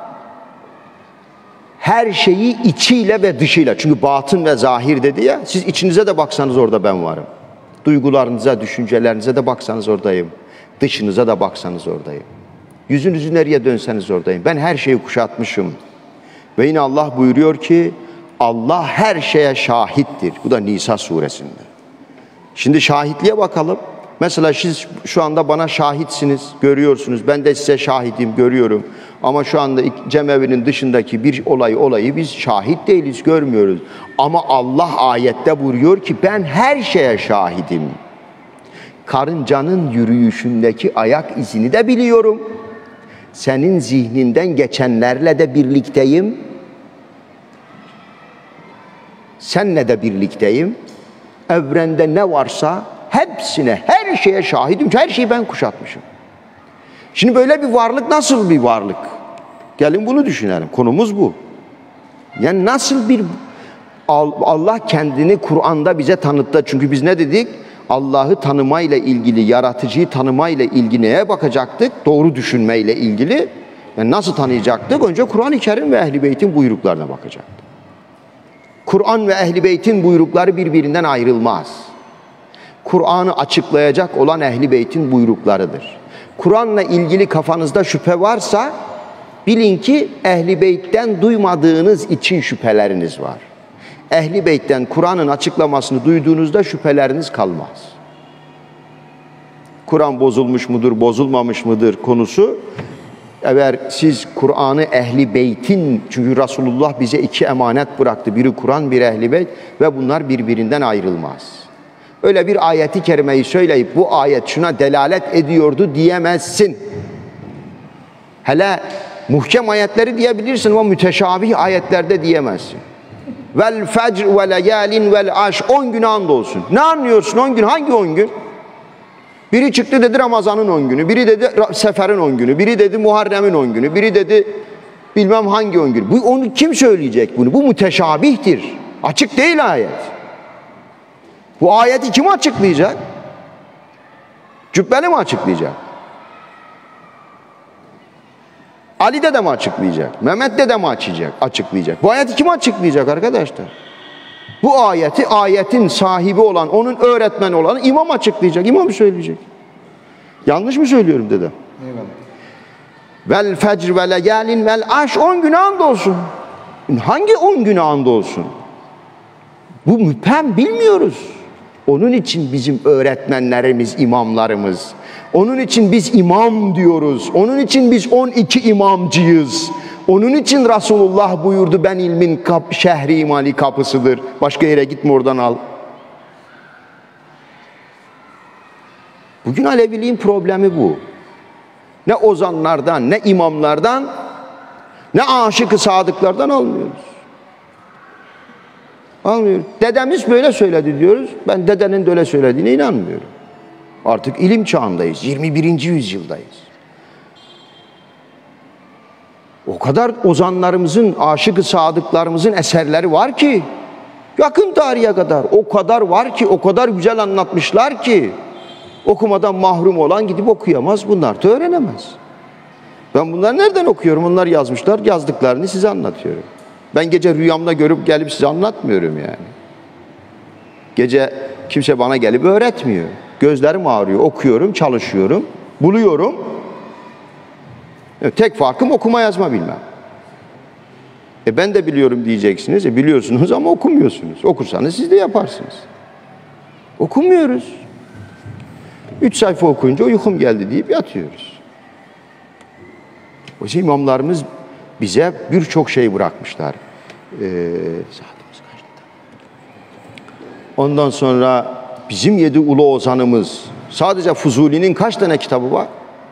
her şeyi içiyle ve dışıyla. Çünkü batın ve zahir dedi ya. Siz içinize de baksanız orada ben varım. Duygularınıza, düşüncelerinize de baksanız oradayım. Dışınıza da baksanız oradayım. Yüzünüzü nereye dönseniz oradayım. Ben her şeyi kuşatmışım. Ve yine Allah buyuruyor ki Allah her şeye şahittir. Bu da Nisa suresinde. Şimdi şahitliğe bakalım. Mesela siz şu anda bana şahitsiniz, görüyorsunuz. Ben de size şahidim, görüyorum. Ama şu anda Cemevi'nin dışındaki bir olayı biz şahit değiliz, görmüyoruz. Ama Allah ayette buyuruyor ki ben her şeye şahidim. Karıncanın yürüyüşündeki ayak izini de biliyorum. Senin zihninden geçenlerle de birlikteyim. Seninle de birlikteyim. Evrende ne varsa hepsine, her şeye şahidim. Her şeyi ben kuşatmışım. Şimdi böyle bir varlık nasıl bir varlık? Gelin bunu düşünelim. Konumuz bu. Yani nasıl bir Allah kendini Kur'an'da bize tanıttı. Çünkü biz ne dedik? Allah'ı tanımayla ilgili, yaratıcıyı tanımayla ilgili neye bakacaktık? Doğru düşünmeyle ilgili. Yani nasıl tanıyacaktık? Önce Kur'an-ı Kerim ve Ehl-i Beyt'in buyruklarına bakacaktık. Kur'an ve Ehl-i Beyt'in buyrukları birbirinden ayrılmaz. Kur'an'ı açıklayacak olan Ehl-i Beyt'in buyruklarıdır. Kur'an'la ilgili kafanızda şüphe varsa bilin ki Ehl-i Beyt'ten duymadığınız için şüpheleriniz var. Ehl-i Beyt'ten Kur'an'ın açıklamasını duyduğunuzda şüpheleriniz kalmaz. Kur'an bozulmuş mudur, bozulmamış mıdır konusu eğer siz Kur'an'ı Ehli Beyt'in, çünkü Resulullah bize 2 emanet bıraktı. Biri Kur'an, biri Ehli Beyt ve bunlar birbirinden ayrılmaz. Öyle bir ayeti kerimeyi söyleyip bu ayet şuna delalet ediyordu diyemezsin. Hele muhkem ayetleri diyebilirsin ama müteşabih ayetlerde diyemezsin. Vel fecr ve leyalin vel aş, 10 güne andolsun. Ne anlıyorsun 10 gün? Hangi 10 gün? Biri çıktı dedi Ramazan'ın 10 günü, biri dedi Sefer'in 10 günü, biri dedi Muharrem'in 10 günü, biri dedi bilmem hangi 10 günü. Onu kim söyleyecek bunu? Bu müteşabihtir. Açık değil ayet. Bu ayeti kim açıklayacak? Cübbeli mi açıklayacak? Ali de mi açıklayacak? Mehmet de mi açıklayacak? Bu ayeti kim açıklayacak arkadaşlar? Bu ayeti, ayetin sahibi olan, onun öğretmeni olan imam açıklayacak, imam söyleyecek. Yanlış mı söylüyorum dedem? Eyvallah. Vel fecr ve leyalin vel aş, 10 güne andolsun. Hangi 10 güne andolsun? Bu müphem bilmiyoruz. Onun için bizim öğretmenlerimiz, imamlarımız. Onun için biz imam diyoruz. Onun için biz 12 imamcıyız. Onun için Resulullah buyurdu, ben ilmin şehri imali kapısıdır. Başka yere gitme, oradan al. Bugün Aleviliğin problemi bu. Ne ozanlardan, ne imamlardan, ne aşık-ı sadıklardan almıyoruz. Almıyoruz. Dedemiz böyle söyledi diyoruz. Ben dedenin de öyle söylediğine inanmıyorum. Artık ilim çağındayız. 21. yüzyıldayız. O kadar ozanlarımızın, aşık-ı sadıklarımızın eserleri var ki, yakın tarihe kadar o kadar var ki, o kadar güzel anlatmışlar ki, okumadan mahrum olan gidip okuyamaz, bunlar da öğrenemez. Ben bunları nereden okuyorum? Onlar yazmışlar, yazdıklarını size anlatıyorum. Ben gece rüyamda görüp gelip size anlatmıyorum yani. Gece kimse bana gelip öğretmiyor. Gözlerim ağrıyor, okuyorum, çalışıyorum, buluyorum. Tek farkım okuma yazma bilmem. Ben de biliyorum diyeceksiniz. Biliyorsunuz ama okumuyorsunuz. Okursanız siz de yaparsınız. Okumuyoruz. 3 sayfa okuyunca uykum geldi deyip yatıyoruz. O yüzden imamlarımız bize birçok şey bırakmışlar. Ondan sonra bizim 7 ulu ozanımız, sadece Fuzuli'nin kaç tane kitabı var?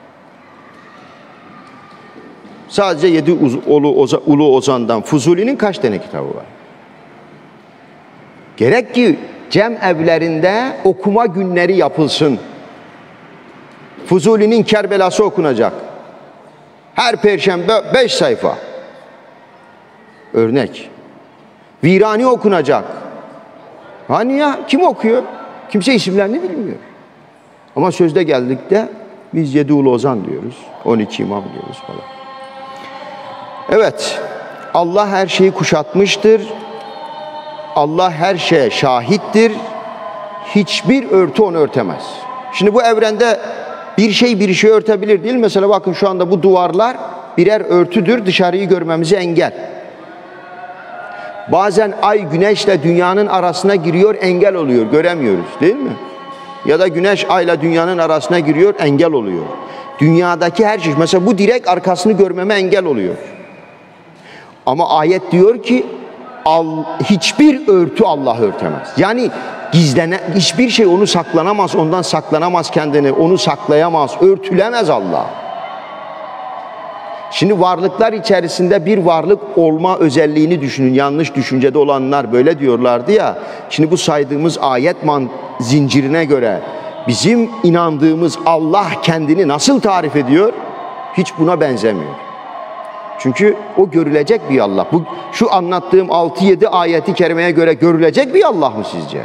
Sadece 7 ulu ozandan Fuzuli'nin kaç tane kitabı var? Gerek ki cem evlerinde okuma günleri yapılsın. Fuzuli'nin Kerbelası okunacak. Her perşembe 5 sayfa. Örnek. Virani okunacak. Hani ya kim okuyor? Kimse isimlerini bilmiyor. Ama sözde geldik de biz 7 ulu ozan diyoruz. 12 imam diyoruz falan. Evet, Allah her şeyi kuşatmıştır. Allah her şeye şahittir. Hiçbir örtü onu örtemez. Şimdi bu evrende bir şey örtebilir değil mi? Mesela bakın şu anda bu duvarlar birer örtüdür, dışarıyı görmemize engel. Bazen ay güneşle dünyanın arasına giriyor, engel oluyor, göremiyoruz değil mi? Ya da güneş ayla dünyanın arasına giriyor, engel oluyor. Dünyadaki her şey, mesela bu direk arkasını görmeme engel oluyor. Ama ayet diyor ki hiçbir örtü Allah örtemez. Yani hiçbir şey onu saklanamaz, ondan saklanamaz kendini, onu saklayamaz, örtülemez Allah. Şimdi varlıklar içerisinde bir varlık olma özelliğini düşünün. Yanlış düşüncede olanlar böyle diyorlardı ya. Şimdi bu saydığımız ayet zincirine göre bizim inandığımız Allah kendini nasıl tarif ediyor? Hiç buna benzemiyor. Çünkü o görülecek bir Allah. Şu anlattığım 6-7 ayeti kerimeye göre görülecek bir Allah mı sizce?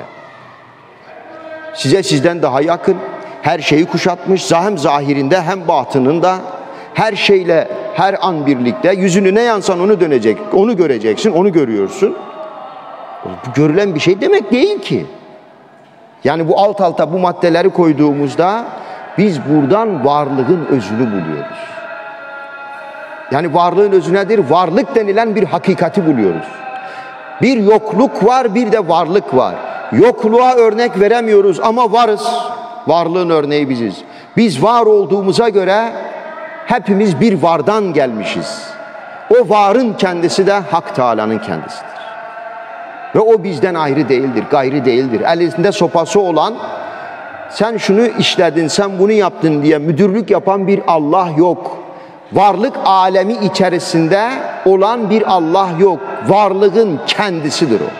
Size sizden daha yakın, her şeyi kuşatmış, hem zahirinde hem batınında, her şeyle her an birlikte, yüzünü ne yansan onu dönecek, onu göreceksin, onu görüyorsun. Bu görülen bir şey demek değil ki. Yani bu alt alta bu maddeleri koyduğumuzda biz buradan varlığın özünü buluyoruz. Yani varlığın özü nedir? Varlık denilen bir hakikati buluyoruz. Bir yokluk var, bir de varlık var. Yokluğa örnek veremiyoruz ama varız. Varlığın örneği biziz. Biz var olduğumuza göre hepimiz bir vardan gelmişiz. O varın kendisi de Hak Teala'nın kendisidir. Ve o bizden ayrı değildir, gayrı değildir. Elinde sopası olan, sen şunu işledin, sen bunu yaptın diye müdürlük yapan bir Allah yok. Varlık alemi içerisinde olan bir Allah yok. Varlığın kendisidir o.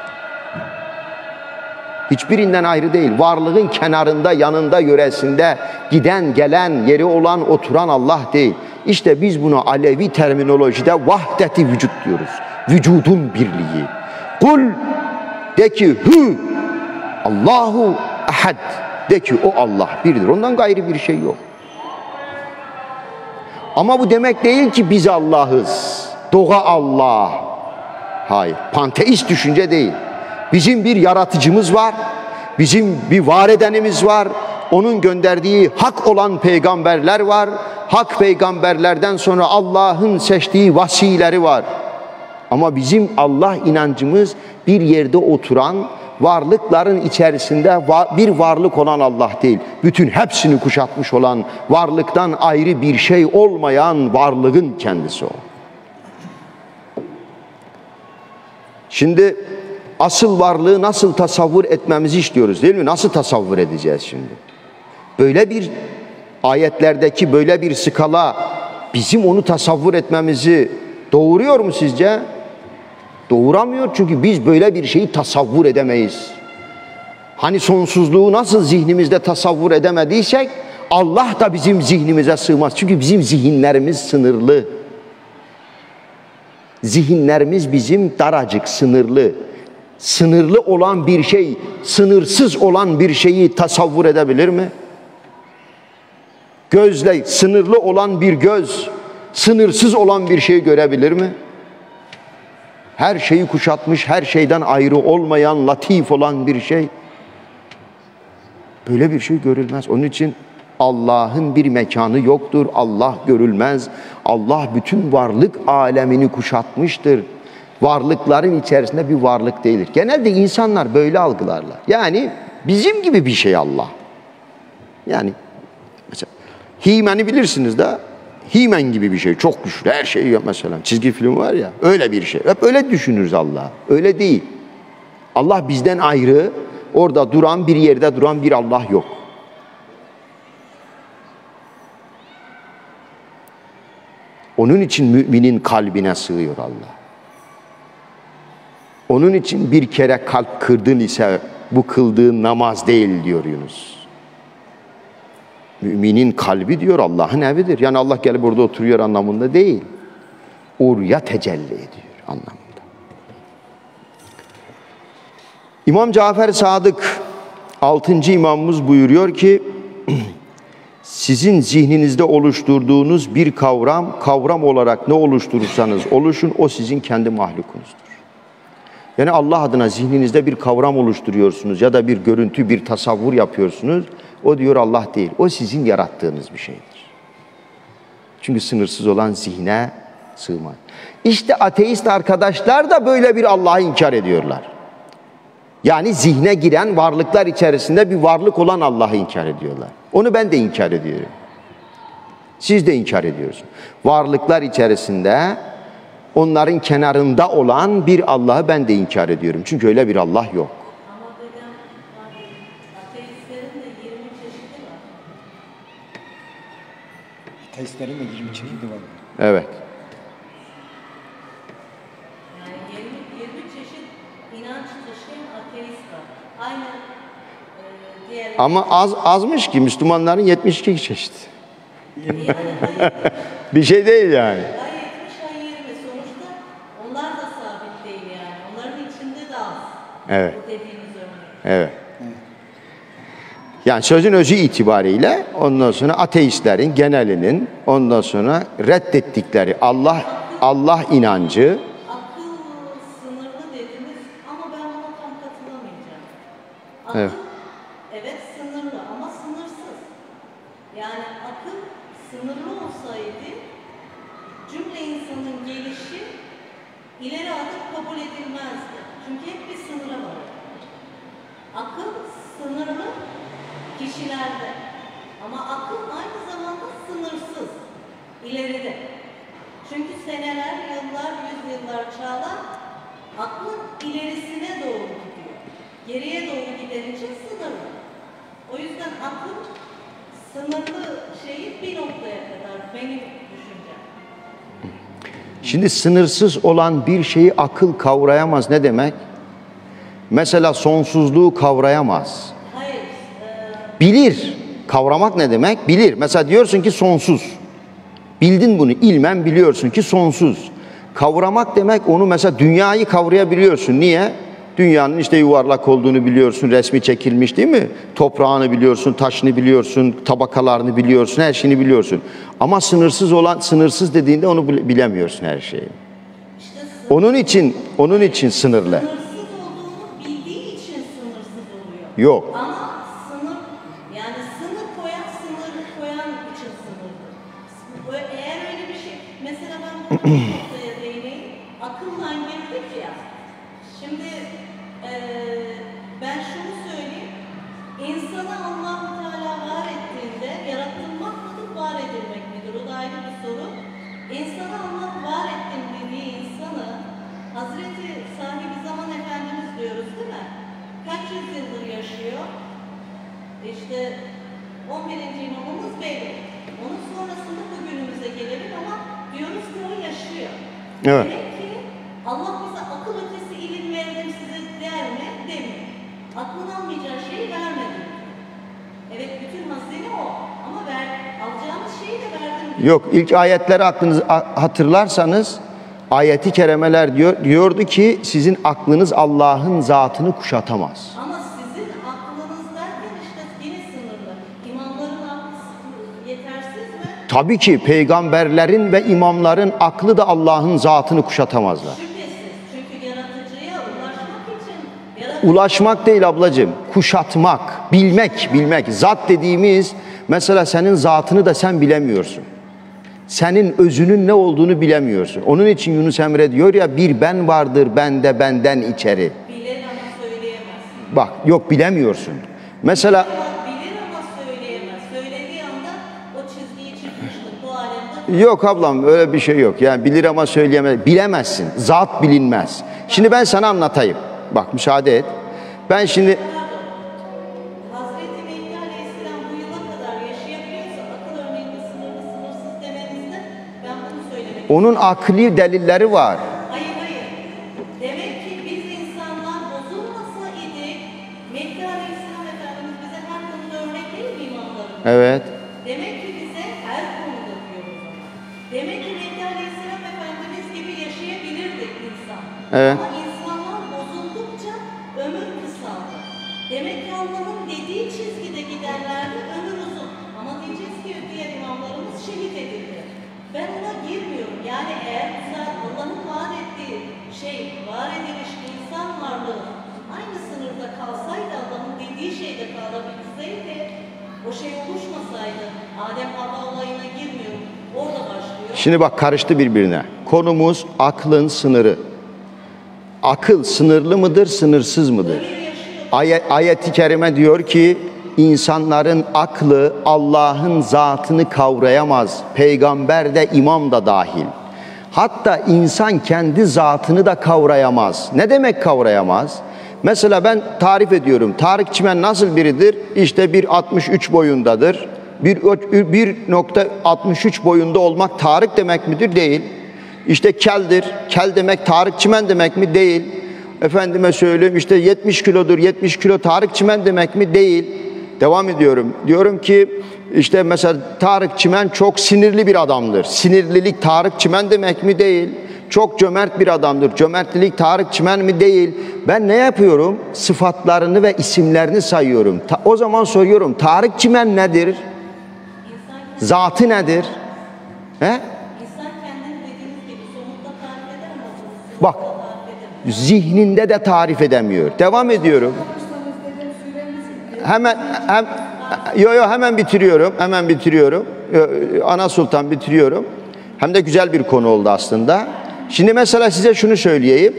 Hiçbirinden ayrı değil. Varlığın kenarında, yanında, yöresinde giden, gelen, yeri olan, oturan Allah değil. İşte biz buna Alevi terminolojide vahdet-i vücut diyoruz. Vücudun birliği. Kul, de ki hü, Allahu ehad, de ki o Allah birdir. Ondan gayrı bir şey yok. Ama bu demek değil ki biz Allah'ız. Doğa Allah. Hayır. Panteist düşünce değil. Bizim bir yaratıcımız var. Bizim bir var edenimiz var. Onun gönderdiği hak olan peygamberler var. Hak peygamberlerden sonra Allah'ın seçtiği vasileri var. Ama bizim Allah inancımız bir yerde oturan, varlıkların içerisinde bir varlık olan Allah değil. Bütün hepsini kuşatmış olan, varlıktan ayrı bir şey olmayan varlığın kendisi o. Şimdi asıl varlığı nasıl tasavvur etmemizi istiyoruz değil mi? Nasıl tasavvur edeceğiz şimdi? Böyle bir ayetlerdeki böyle bir skala bizim onu tasavvur etmemizi doğuruyor mu sizce? Doğuramıyor, çünkü biz böyle bir şeyi tasavvur edemeyiz. Hani sonsuzluğu nasıl zihnimizde tasavvur edemediysek Allah da bizim zihnimize sığmaz. Çünkü bizim zihinlerimiz sınırlı. Zihinlerimiz bizim daracık, sınırlı. Sınırlı olan bir şey, sınırsız olan bir şeyi tasavvur edebilir mi? Gözle sınırlı olan bir göz, sınırsız olan bir şeyi görebilir mi? Her şeyi kuşatmış, her şeyden ayrı olmayan, latif olan bir şey. Böyle bir şey görülmez. Onun için Allah'ın bir mekanı yoktur. Allah görülmez. Allah bütün varlık alemini kuşatmıştır. Varlıkların içerisinde bir varlık değildir. Genelde insanlar böyle algılarlar. Yani bizim gibi bir şey Allah. Yani mesela He-Man'i bilirsiniz de, He-Man gibi bir şey, çok güçlü, her şeyi mesela çizgi film var ya, öyle bir şey. Hep öyle düşünürüz Allah. Öyle değil. Allah bizden ayrı, orada duran, bir yerde duran bir Allah yok. Onun için müminin kalbine sığıyor Allah. Onun için bir kere kalp kırdın ise bu kıldığın namaz değil diyor Yunus. Müminin kalbi diyor Allah'ın evidir. Yani Allah gelip orada oturuyor anlamında değil. Oraya tecelli ediyor anlamında. İmam Cafer Sadık 6. imamımız buyuruyor ki sizin zihninizde oluşturduğunuz bir kavram olarak ne oluşturursanız oluşun, o sizin kendi mahlukunuzdur. Yani Allah adına zihninizde bir kavram oluşturuyorsunuz ya da bir görüntü, bir tasavvur yapıyorsunuz. O diyor Allah değil. O sizin yarattığınız bir şeydir. Çünkü sınırsız olan zihne sığmaz. İşte ateist arkadaşlar da böyle bir Allah'ı inkar ediyorlar. Yani zihne giren varlıklar içerisinde bir varlık olan Allah'ı inkar ediyorlar. Onu ben de inkar ediyorum. Siz de inkar ediyorsunuz. Varlıklar içerisinde onların kenarında olan bir Allah'ı ben de inkar ediyorum. Çünkü öyle bir Allah yok. Ama hocam, ateistlerin de 20 çeşidi var. Ateistlerin de 20 çeşidi var. Evet. Yani 20 çeşit inanç taşıyan ateist var. Aynı diğer... Ama azmış ki Müslümanların 72 çeşit. Bir şey değil yani. Ay 70 ay 20 sonuçta onlar da sabit değil yani. Onların içinde de az. Evet. Bu dediğimiz örnek. Evet. Yani sözün özü itibariyle ondan sonra ateistlerin genelinin ondan sonra reddettikleri Allah inancı. Akıl sınırlı dediniz ama ben buna tam katılamayacağım. Akıl Evet. evet sınırlı ama sınırsız. Yani akıl sınırlı olsaydı cümle insanın gelişi ileri adım kabul edilmezdi. Çünkü hep bir sınırı var. Akıl sınırlı kişilerde ama akıl aynı zamanda sınırsız. İleride. Çünkü seneler, yıllar, yüzyıllar, çağlar aklın ilerisine doğru gidiyor. Geriye doğru giden için sınırlı. O yüzden aklın sınırlı şeyi bir noktaya kadar benim düşüncem. Şimdi sınırsız olan bir şeyi akıl kavrayamaz ne demek? Mesela sonsuzluğu kavrayamaz. Hayır. Bilir. Kavramak ne demek? Bilir. Mesela diyorsun ki sonsuz. Bildin bunu. İlmen biliyorsun ki sonsuz. Kavramak demek onu mesela dünyayı kavrayabiliyorsun. Niye? Dünyanın işte yuvarlak olduğunu biliyorsun. Resmi çekilmiş değil mi? Toprağını biliyorsun, taşını biliyorsun, tabakalarını biliyorsun, her şeyini biliyorsun. Ama sınırsız olan, sınırsız dediğinde onu bilemiyorsun her şeyi. İşte Onun için sınırlı. sınırsız olduğunu bildiği için sınırsız oluyor. Yok. Ama sınır, yani sınır koyan için sınırdır. Eğer öyle bir şey, mesela ben burada bir noktaya değineyim, akılla girdik ya. Şimdi ben şunu söyleyeyim, insanı Allah-u Teala var ettiğinde yaratılmak mıdır, var edilmek midir? O da ayrı bir soru. İnsanı Allah var ettim dediği insanı Hazreti Sahibi Zaman Efendimiz diyoruz değil mi? Kaç yüzyıldır yaşıyor? İşte 11. imamımız belli. Onun sonrasında bugünümüze gelelim ama diyoruz ki o yaşıyor. Evet. Demek ki Allah bize akıl ötesi ilim verdim size der mi? Demiyor. Aklın almayacağı şeyi vermedi. Evet, bütün hazine o. Ama alacağımız şeyi de verdim. Yok, ilk ayetleri aklınız hatırlarsanız ayeti kerimeler diyordu ki sizin aklınız Allah'ın zatını kuşatamaz. Ama sizin aklınız derken işte yine sınırlı. İmamların aklı yetersiz mi? Tabii ki peygamberlerin ve imamların aklı da Allah'ın zatını kuşatamazlar. Şüphesiz. Çünkü yaratıcıya ulaşmak için Ulaşmak değil ablacığım, kuşatmak, bilmek. Zat dediğimiz, mesela senin zatını da sen bilemiyorsun. Senin özünün ne olduğunu bilemiyorsun. Onun için Yunus Emre diyor ya, bir ben vardır bende benden içeri. bilir ama söyleyemez. Bak yok, bilemiyorsun. Mesela Bilir ama söyleyemez. Söylediği anda o çizgiyi çıkmıştır bu alemde. yok ablam, öyle bir şey yok. Yani bilir ama söyleyemez. Bilemezsin. Zat bilinmez. Şimdi ben sana anlatayım. Bak müsaade et. Ben şimdi Hazreti Mehdi Aleyhisselam bu yıla kadar yaşayabiliyorsa akıl örneğinde sınırlı sınırsız demenizde ben bunu söylemek onun akli delilleri var. Hayır. Demek ki biz insanlar bozulmasa idik, Mehdi Aleyhisselam Efendimiz bize her konuda örnek değil mi imamlarımız? Evet. Demek ki bize her konuda diyoruz ona. Demek ki Mehdi Aleyhisselam Efendimiz gibi yaşayabilirdik insan. Evet. Ama insanlar bozuldukça ömür kısaldı. Demek ki Allah'ın dediği çizgide gidenlerde ömür uzun. Ama diyeceğiz ki diğer imamlarımız şehit edildi. Ben ona girmiyorum. Yani eğer güzel Allah'ın vaat ettiği şey, var ediliş insan varlığı aynı sınırda kalsaydı, Allah'ın dediği şeyde kalabilseydi, o şey oluşmasaydı, Adem Havva olayına girmiyorum. Orada başlıyor. Şimdi bak, karıştı birbirine. Konumuz aklın sınırı. Akıl sınırlı mıdır, sınırsız mıdır? Ayet-i kerime diyor ki insanların aklı Allah'ın zatını kavrayamaz. Peygamber de imam da dahil. Hatta insan kendi zatını da kavrayamaz. Ne demek kavrayamaz? Mesela ben tarif ediyorum. Tarık Çimen nasıl biridir? İşte 1.63 boyundadır. 1.63 boyunda olmak Tarık demek midir? Değil. İşte keldir. Kel demek Tarık Çimen demek mi? Değil. Efendime söyleyeyim işte 70 kilodur. 70 kilo Tarık Çimen demek mi? Değil. Devam ediyorum. Diyorum ki işte mesela Tarık Çimen çok sinirli bir adamdır. Sinirlilik Tarık Çimen demek mi? Değil. Çok cömert bir adamdır. Cömertlilik Tarık Çimen mi? Değil. Ben ne yapıyorum? Sıfatlarını ve isimlerini sayıyorum. O zaman soruyorum, Tarık Çimen nedir? Zatı nedir? He? İnsan kendini dediğiniz gibi somutta tarif eder ama Bak, tarif edemez. zihninde de tarif edemiyor. Devam ediyorum. Hemen bitiriyorum. Ana Sultan bitiriyorum. Hem de güzel bir konu oldu aslında. Şimdi mesela size şunu söyleyeyim.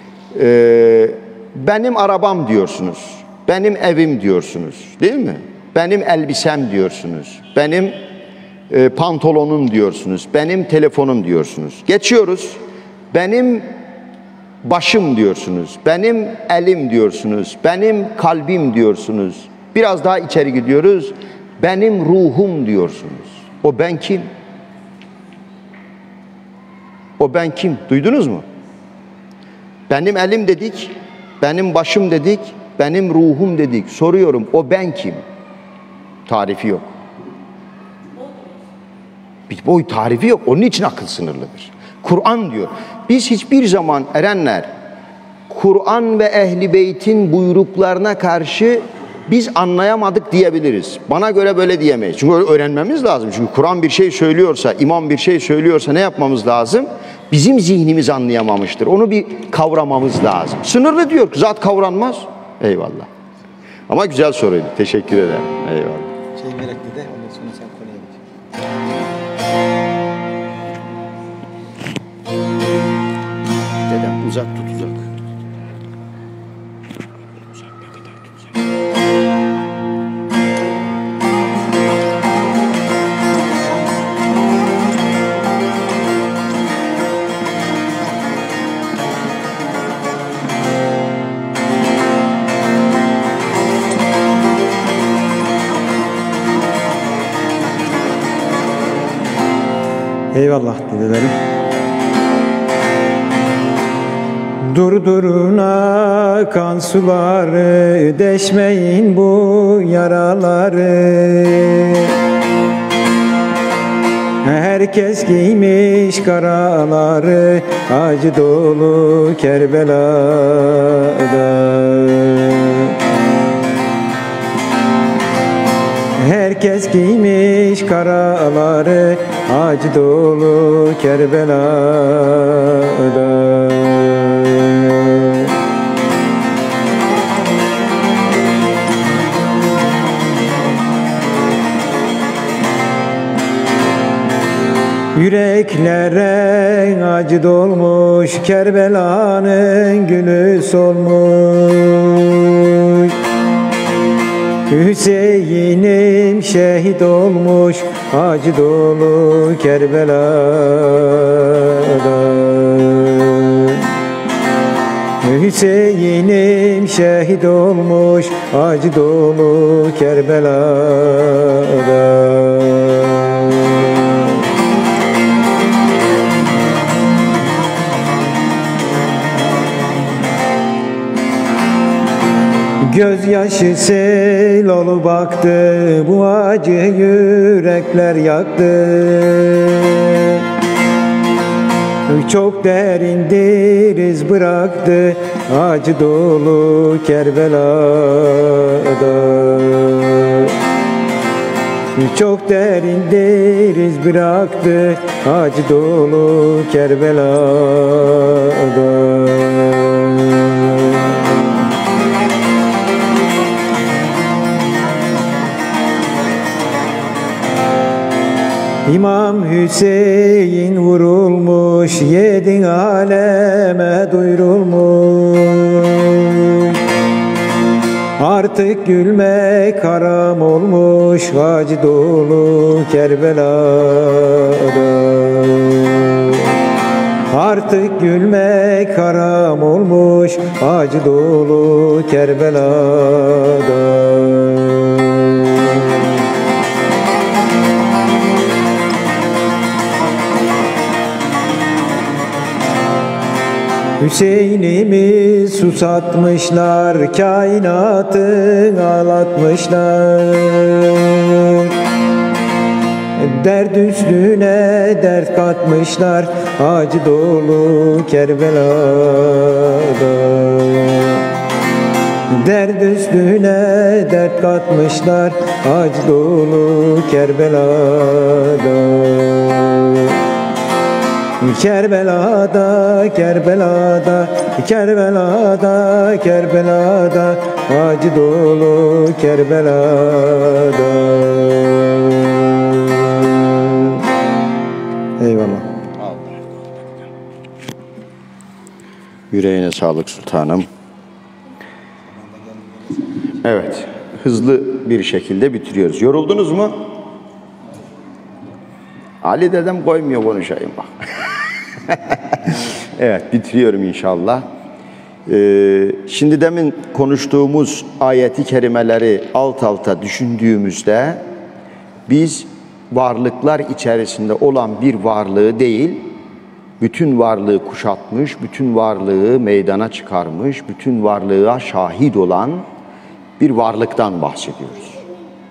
Benim arabam diyorsunuz. Benim evim diyorsunuz. Değil mi? Benim elbisem diyorsunuz. Benim pantolonum diyorsunuz, benim telefonum diyorsunuz. Geçiyoruz, benim başım diyorsunuz, benim elim diyorsunuz, benim kalbim diyorsunuz. Biraz daha içeri gidiyoruz, benim ruhum diyorsunuz. O ben kim? O ben kim? Duydunuz mu? Benim elim dedik, benim başım dedik, benim ruhum dedik. Soruyorum, o ben kim? Tarifi yok. Bir boy tarifi yok. Onun için akıl sınırlıdır. Kur'an diyor. Biz hiçbir zaman erenler, Kur'an ve Ehl-i Beyt'in buyruklarına karşı biz anlayamadık diyebiliriz. Bana göre böyle diyemeyiz. Çünkü öğrenmemiz lazım. Çünkü Kur'an bir şey söylüyorsa, imam bir şey söylüyorsa ne yapmamız lazım? Bizim zihnimiz anlayamamıştır. Onu bir kavramamız lazım. Sınırlı diyor. Zat kavranmaz. Eyvallah. Ama güzel soruydu. Teşekkür ederim. Eyvallah. Meraklı de ondan sonra sen konuya geç. Dedem uzak tut uzak. Eyvallah dedelerim. Durdurun akan suları, deşmeyin bu yaraları. Herkes giymiş karaları, acı dolu Kerbela'da. Herkes giymiş karaları, acı dolu Kerbela'da. Yüreklere acı dolmuş, Kerbela'nın gülü solmuş. Hüseyin'im şehit olmuş, acı dolu Kerbela'da. Hüseyin'im şehit olmuş, acı dolu Kerbela'da. Gözyaşı sel olup baktı, bu acı yürekler yaktı. Çok derindir iz bıraktı, acı dolu Kerbela'da. Çok derindir iz bıraktı, acı dolu Kerbela'da. İmam Hüseyin vurulmuş, yedi aleme duyurulmuş. Artık gülmek haram olmuş, acı dolu Kerbela'da. Artık gülmek haram olmuş, acı dolu Kerbela'da. Hüseyin'imi susatmışlar, kainatı ağlatmışlar. Dert üstüne dert katmışlar, acı dolu Kerbela'da. Dert üstüne dert katmışlar, acı dolu Kerbela'da. Kerbela'da, Kerbela'da, Kerbela'da, Kerbela'da, acı dolu Kerbela'da. Eyvallah. Yüreğine sağlık sultanım. Evet, hızlı bir şekilde bitiriyoruz. Yoruldunuz mu? Ali dedem koymuyor konuşayım bak. Evet, bitiriyorum inşallah. Şimdi demin konuştuğumuz ayeti kerimeleri alt alta düşündüğümüzde biz varlıklar içerisinde olan bir varlığı değil, bütün varlığı kuşatmış, bütün varlığı meydana çıkarmış, bütün varlığa şahit olan bir varlıktan bahsediyoruz.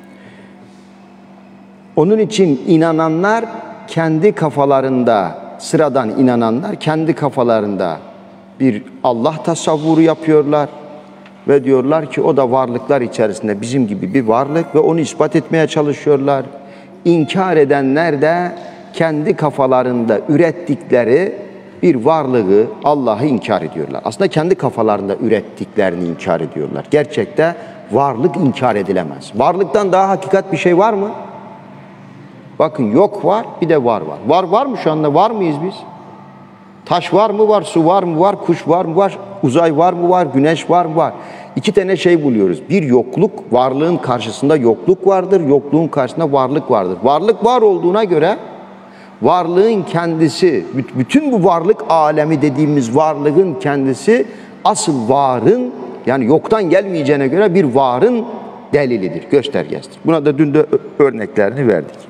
Onun için inananlar kendi kafalarında, sıradan inananlar kendi kafalarında bir Allah tasavvuru yapıyorlar ve diyorlar ki o da varlıklar içerisinde bizim gibi bir varlık ve onu ispat etmeye çalışıyorlar. İnkar edenler de kendi kafalarında ürettikleri bir varlığı, Allah'ı inkar ediyorlar. Aslında kendi kafalarında ürettiklerini inkar ediyorlar. Gerçekte varlık inkar edilemez. Varlıktan daha hakikat bir şey var mı? Bakın yok var, bir de var. Var mı şu anda? Var mıyız biz? Taş var mı var, su var mı var, kuş var mı var, uzay var mı var, güneş var mı var. İki tane şey buluyoruz. Bir yokluk, varlığın karşısında yokluk vardır, yokluğun karşısında varlık vardır. Varlık var olduğuna göre varlığın kendisi, bütün bu varlık alemi dediğimiz varlığın kendisi asıl varın, yani yoktan gelmeyeceğine göre bir varın delilidir, göstergesidir. Buna da dün de örneklerini verdik.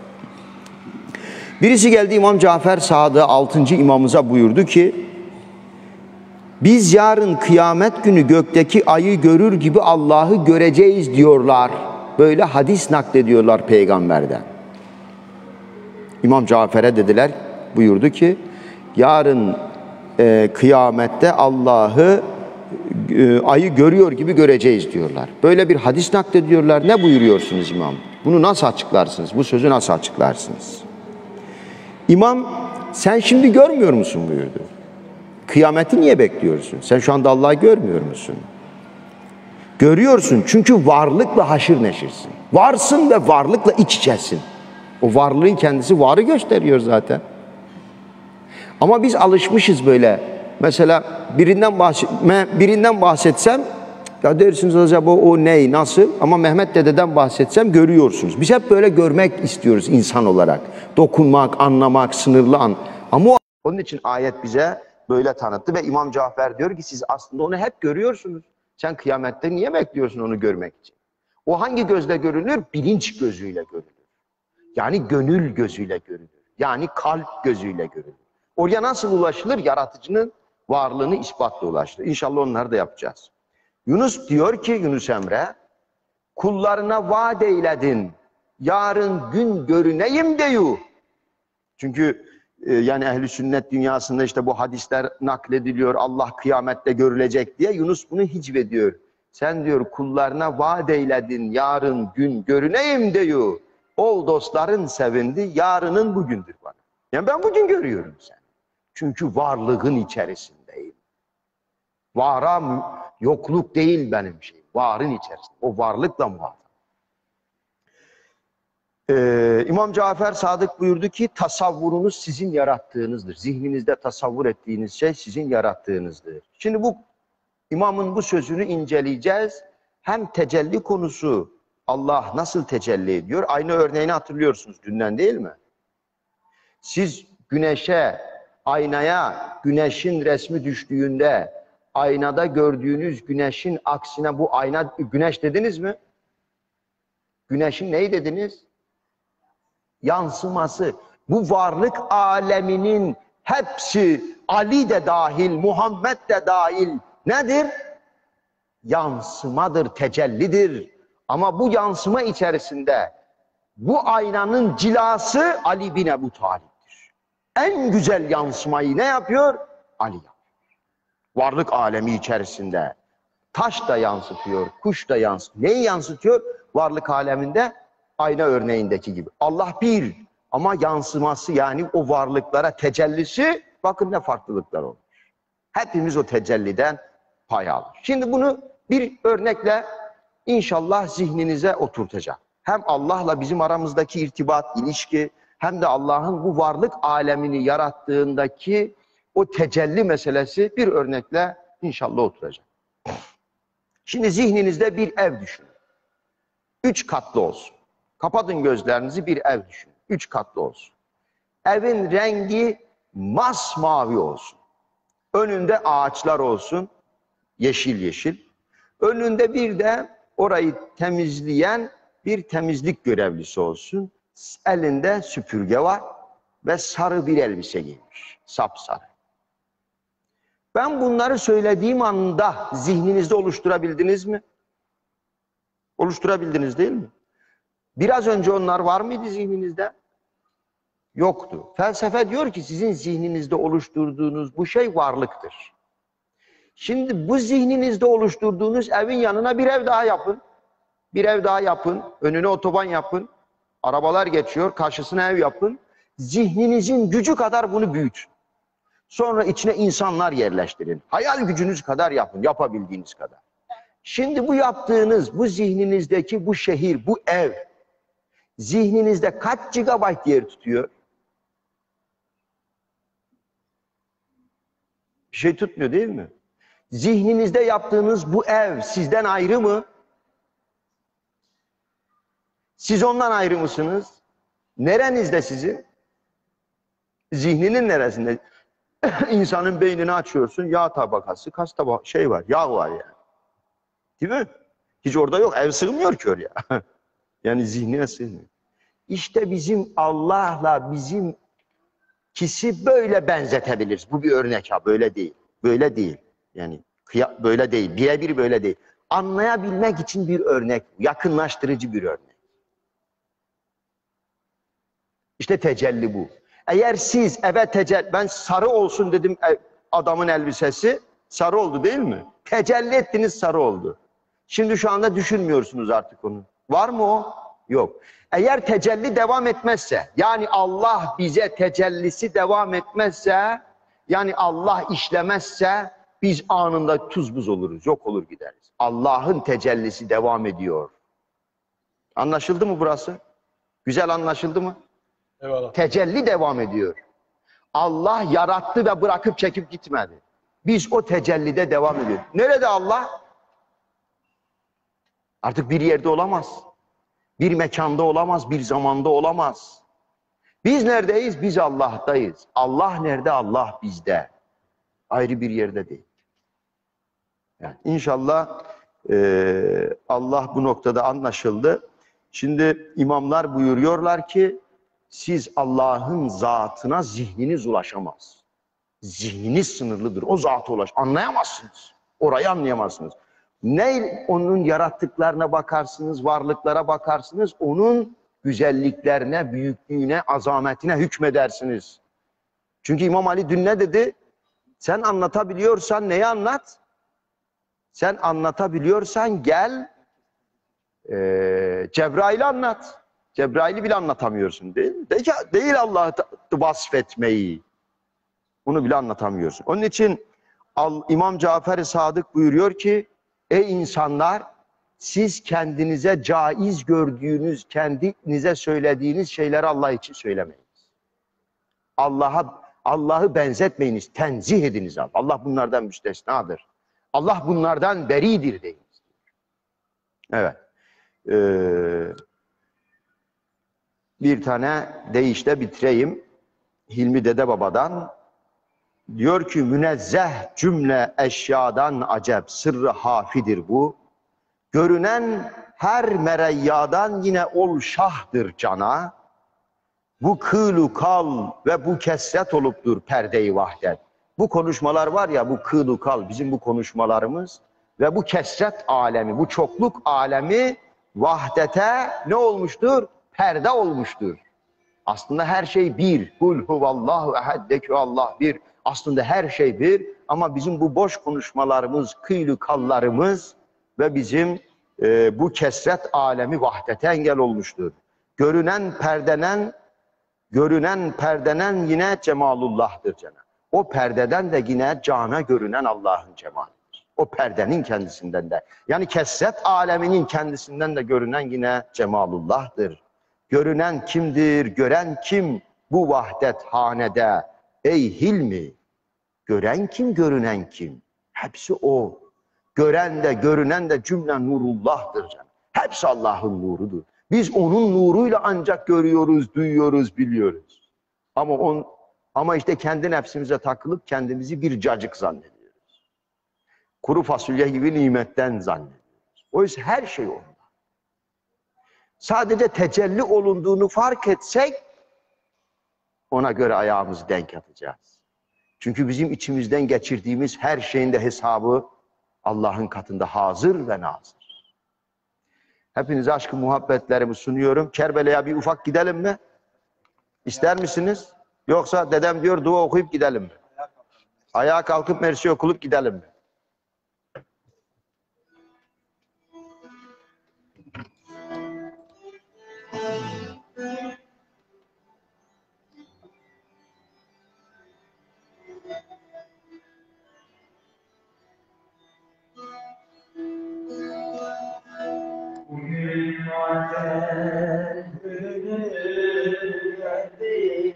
Birisi geldi İmam Cafer Sadık 6. imamımıza buyurdu ki, biz yarın kıyamet günü gökteki ayı görür gibi Allah'ı göreceğiz diyorlar. Böyle hadis naklediyorlar peygamberden. İmam Cafer'e dediler, buyurdu ki, yarın kıyamette Allah'ı ayı görüyor gibi göreceğiz diyorlar. Böyle bir hadis naklediyorlar. Ne buyuruyorsunuz imam? Bunu nasıl açıklarsınız? Bu sözü nasıl açıklarsınız? İmam, sen şimdi görmüyor musun buyurdu. Kıyameti niye bekliyorsun? Sen şu anda Allah'ı görmüyor musun? Görüyorsun çünkü varlıkla haşır neşirsin. Varsın ve varlıkla iç içesin. O varlığın kendisi varı gösteriyor zaten. Ama biz alışmışız böyle. Mesela birinden bahsetsem, ya dersiniz acaba o ne, nasıl? Ama Mehmet dededen bahsetsem görüyorsunuz. Biz hep böyle görmek istiyoruz insan olarak. Dokunmak, anlamak, sınırlı Ama onun için ayet bize böyle tanıttı ve İmam Cafer diyor ki siz aslında onu hep görüyorsunuz. Sen kıyamette niye bekliyorsun onu görmek için? O hangi gözle görülür? Bilinç gözüyle görülür. Yani gönül gözüyle görülür. Yani kalp gözüyle görülür. Oraya nasıl ulaşılır? Yaratıcının varlığını ispatla ulaştı. İnşallah onları da yapacağız. Yunus diyor ki, Yunus Emre, kullarına vaat eyledin, yarın gün görüneyim deyu. Çünkü yani ehli sünnet dünyasında işte bu hadisler naklediliyor, Allah kıyamette görülecek diye. Yunus bunu hicvediyor. Sen diyor kullarına vaat eyledin, yarın gün görüneyim deyu. Ol dostların sevindi, yarının bugündür bana. Yani ben bugün görüyorum seni. Çünkü varlığın içerisindeyim. Yokluk değil benim şeyim. Varın içerisinde. O varlıkla muhatap. İmam Cafer Sadık buyurdu ki tasavvurunuz sizin yarattığınızdır. Zihninizde tasavvur ettiğiniz şey sizin yarattığınızdır. Şimdi bu imamın bu sözünü inceleyeceğiz. Hem tecelli konusu, Allah nasıl tecelli ediyor? Aynı örneğini hatırlıyorsunuz dünden değil mi? Siz güneşe, aynaya, güneşin resmi düştüğünde aynada gördüğünüz güneşin aksine bu ayna güneş dediniz mi? Güneşin neyi dediniz? Yansıması. Bu varlık aleminin hepsi Ali de dahil, Muhammed de dahil nedir? Yansımadır, tecellidir. Ama bu yansıma içerisinde bu aynanın cilası Ali bin Ebu Talib'dir. En güzel yansımayı ne yapıyor? Ali yapıyor. Varlık alemi içerisinde. Taş da yansıtıyor, kuş da yansıtıyor. Neyi yansıtıyor? Varlık aleminde ayna örneğindeki gibi. Allah bir ama yansıması yani o varlıklara tecellisi bakın ne farklılıklar olmuş. Hepimiz o tecelliden pay alır. Şimdi bunu bir örnekle İnşallah zihninize oturtacağım. Hem Allah'la bizim aramızdaki irtibat, ilişki, hem de Allah'ın bu varlık alemini yarattığındaki o tecelli meselesi bir örnekle inşallah oturacak. Şimdi zihninizde bir ev düşünün. 3 katlı olsun. Kapatın gözlerinizi, bir ev düşünün. 3 katlı olsun. evin rengi masmavi olsun. Önünde ağaçlar olsun, yeşil yeşil. Önünde bir de orayı temizleyen bir temizlik görevlisi olsun. Elinde süpürge var ve sarı bir elbise giymiş, sapsarı. Ben bunları söylediğim anda zihninizde oluşturabildiniz mi? Oluşturabildiniz değil mi? Biraz önce onlar var mıydı zihninizde? Yoktu. Felsefe diyor ki sizin zihninizde oluşturduğunuz bu şey varlıktır. Şimdi bu zihninizde oluşturduğunuz evin yanına bir ev daha yapın. Bir ev daha yapın. Önüne otoban yapın. Arabalar geçiyor. Karşısına ev yapın. Zihninizin gücü kadar bunu büyütün. Sonra içine insanlar yerleştirin. Hayal gücünüz kadar yapın. Yapabildiğiniz kadar. Şimdi bu yaptığınız, bu zihninizdeki bu şehir, bu ev zihninizde kaç gigabayt yer tutuyor? Bir şey tutmuyor değil mi? Zihninizde yaptığınız bu ev sizden ayrı mı? Siz ondan ayrı mısınız? Nerenizde sizin? Zihninin neresinde? İnsanın beynini açıyorsun, yağ tabakası, kas tabakası, şey var, yağ var yani. Değil mi? Hiç orada yok, ev sığmıyor ki oraya. Yani zihnine sığmıyor. İşte bizim Allah'la bizimkisi böyle benzetebiliriz. Bu bir örnek ha, böyle değil. Böyle değil. Yani böyle değil, birebir böyle değil. Anlayabilmek için bir örnek, yakınlaştırıcı bir örnek. İşte tecelli bu. Eğer siz tecelli, ben sarı olsun dedim adamın elbisesi, sarı oldu değil mi? Tecelli ettiniz, sarı oldu. Şimdi şu anda düşünmüyorsunuz artık onu. Var mı o? Yok. Eğer tecelli devam etmezse, yani Allah bize tecellisi devam etmezse, yani Allah işlemezse biz anında tuz buz oluruz, yok olur gideriz. Allah'ın tecellisi devam ediyor. Anlaşıldı mı burası? Güzel anlaşıldı mı? Eyvallah. Tecelli devam ediyor. Allah yarattı ve bırakıp çekip gitmedi. Biz o tecellide devam ediyoruz. Nerede Allah? Artık bir yerde olamaz. Bir mekanda olamaz, bir zamanda olamaz. Biz neredeyiz? Biz Allah'tayız. Allah nerede? Allah bizde. Ayrı bir yerde değil. Yani İnşallah Allah bu noktada anlaşıldı. Şimdi imamlar buyuruyorlar ki siz Allah'ın zatına zihniniz ulaşamaz. Zihniniz sınırlıdır. O zata anlayamazsınız. Orayı anlayamazsınız. Ne onun yarattıklarına bakarsınız, varlıklara bakarsınız, onun güzelliklerine, büyüklüğüne, azametine hükmedersiniz. Çünkü İmam Ali dün ne dedi? Sen anlatabiliyorsan neyi anlat? Sen anlatabiliyorsan gel Cebrail'i anlat. Cebrail'i bile anlatamıyorsun değil mi? Değil Allah'ı vasfetmeyi. Bunu bile anlatamıyorsun. Onun için İmam Cafer-i Sadık buyuruyor ki ey insanlar siz kendinize caiz gördüğünüz, kendinize söylediğiniz şeyleri Allah için söylemeyiniz. Allah'ı benzetmeyiniz, tenzih ediniz. Allah bunlardan müstesnadır. Allah bunlardan beridir deyiniz. Evet. Bir tane deyişle bitireyim. Hilmi Dedebaba'dan diyor ki münezzeh cümle eşyadan acep sırrı hafidir bu. Görünen her mereyyadan yine ol şahdır cana. Bu kılu kal ve bu kesret oluptur perde-i vahdet. Bu konuşmalar var ya, bu kılu kal bizim bu konuşmalarımız ve bu kesret alemi, bu çokluk alemi vahdete ne olmuştur? Perde olmuştur. Aslında her şey bir. Kul huvallahu ehad, Allah bir. Aslında her şey bir ama bizim bu boş konuşmalarımız, kıylı kallarımız ve bizim bu kesret alemi vahdete engel olmuştur. Görünen perdenen yine cemalullah'tır Cenab-ı. O perdeden de yine cana görünen Allah'ın cemalidir. O perdenin kendisinden de. Yani kesret aleminin kendisinden de görünen yine cemalullah'tır. Görünen kimdir, gören kim bu vahdet hanede? Ey Hilmi, gören kim, görünen kim? Hepsi o. Gören de, görünen de cümle nurullah'tır canım. Hepsi Allah'ın nurudur. Biz onun nuruyla ancak görüyoruz, duyuyoruz, biliyoruz. Ama işte kendi nefsimize takılıp kendimizi bir cacık zannediyoruz. Kuru fasulye gibi nimetten zannediyoruz. Oysa her şey orada. Sadece tecelli olunduğunu fark etsek ona göre ayağımızı denk atacağız. Çünkü bizim içimizden geçirdiğimiz her şeyin de hesabı Allah'ın katında hazır ve nazır. Hepinize aşkı muhabbetlerimi sunuyorum. Kerbela'ya bir ufak gidelim mi? İster misiniz? Yoksa dedem diyor dua okuyup gidelim mi? Ayağa kalkıp mersi okulup gidelim mi? Bugün matem günü geldi,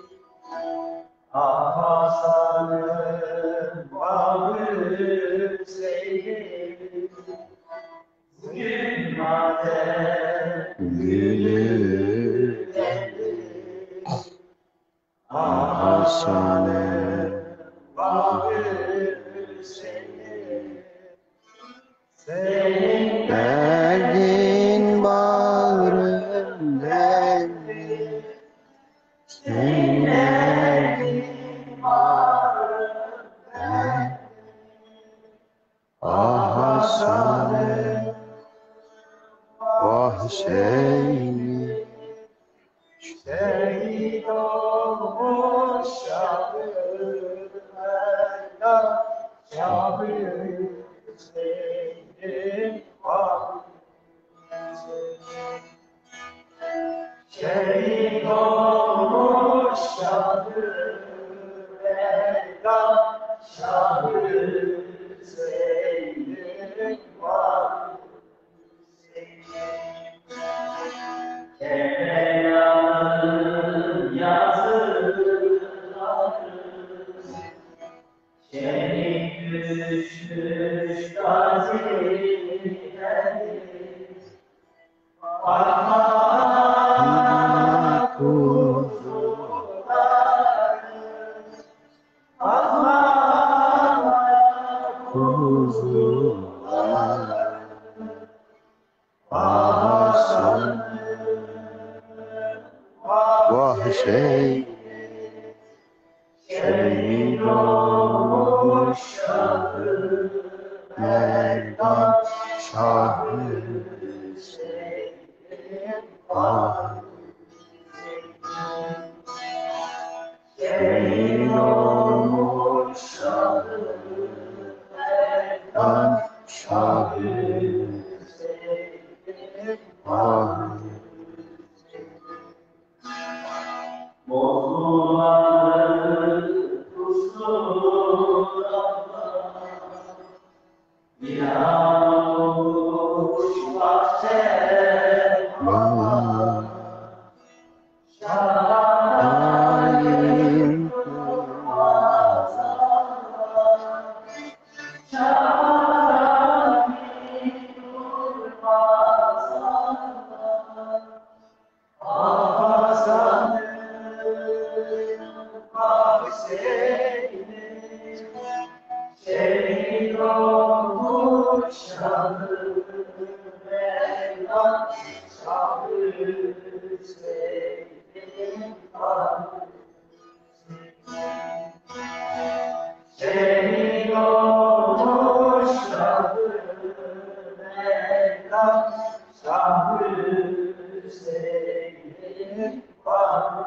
ah Hasan'ım bağır seyir. Bugün matem günü geldi, ah Hasan'ım bağır seyir. Senin Derdin bağrım derdi, senin derdin bağrım derdi. Ah Hasan'ım, vah seni, şehit olmuş şahı Mevla, şahı Hüseyin var. Şehit olmuş şahı Mevla, şahı Hüseyin var. Kereyanın yazıları, şehit düşmüş gazileri, ahmak kuzuları, ahmak kuzuları. Hasan, vah seni, şehit olmuş şahı Merdan şahı Hüseyin ah. şehit olmuş şahı Merdan şahı Hüseyin ah. Bozulanır kusurlar, yağmuş bahçe Bana şahin kurmaz, şahin kurmaz. Hasan'ım Hüseyin'im, şehit olmuş şahı Mevla, şahı Hüseyin var. Şehit olmuş şahı Mevla, şahı Hüseyin var.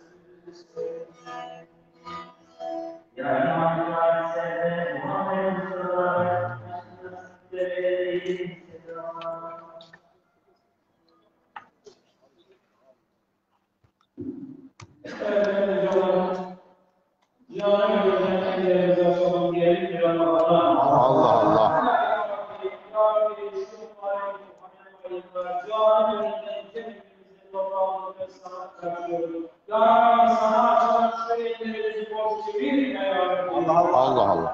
Ya İmam Sene Muhammed Sıra Allah Allah. Allah Allah.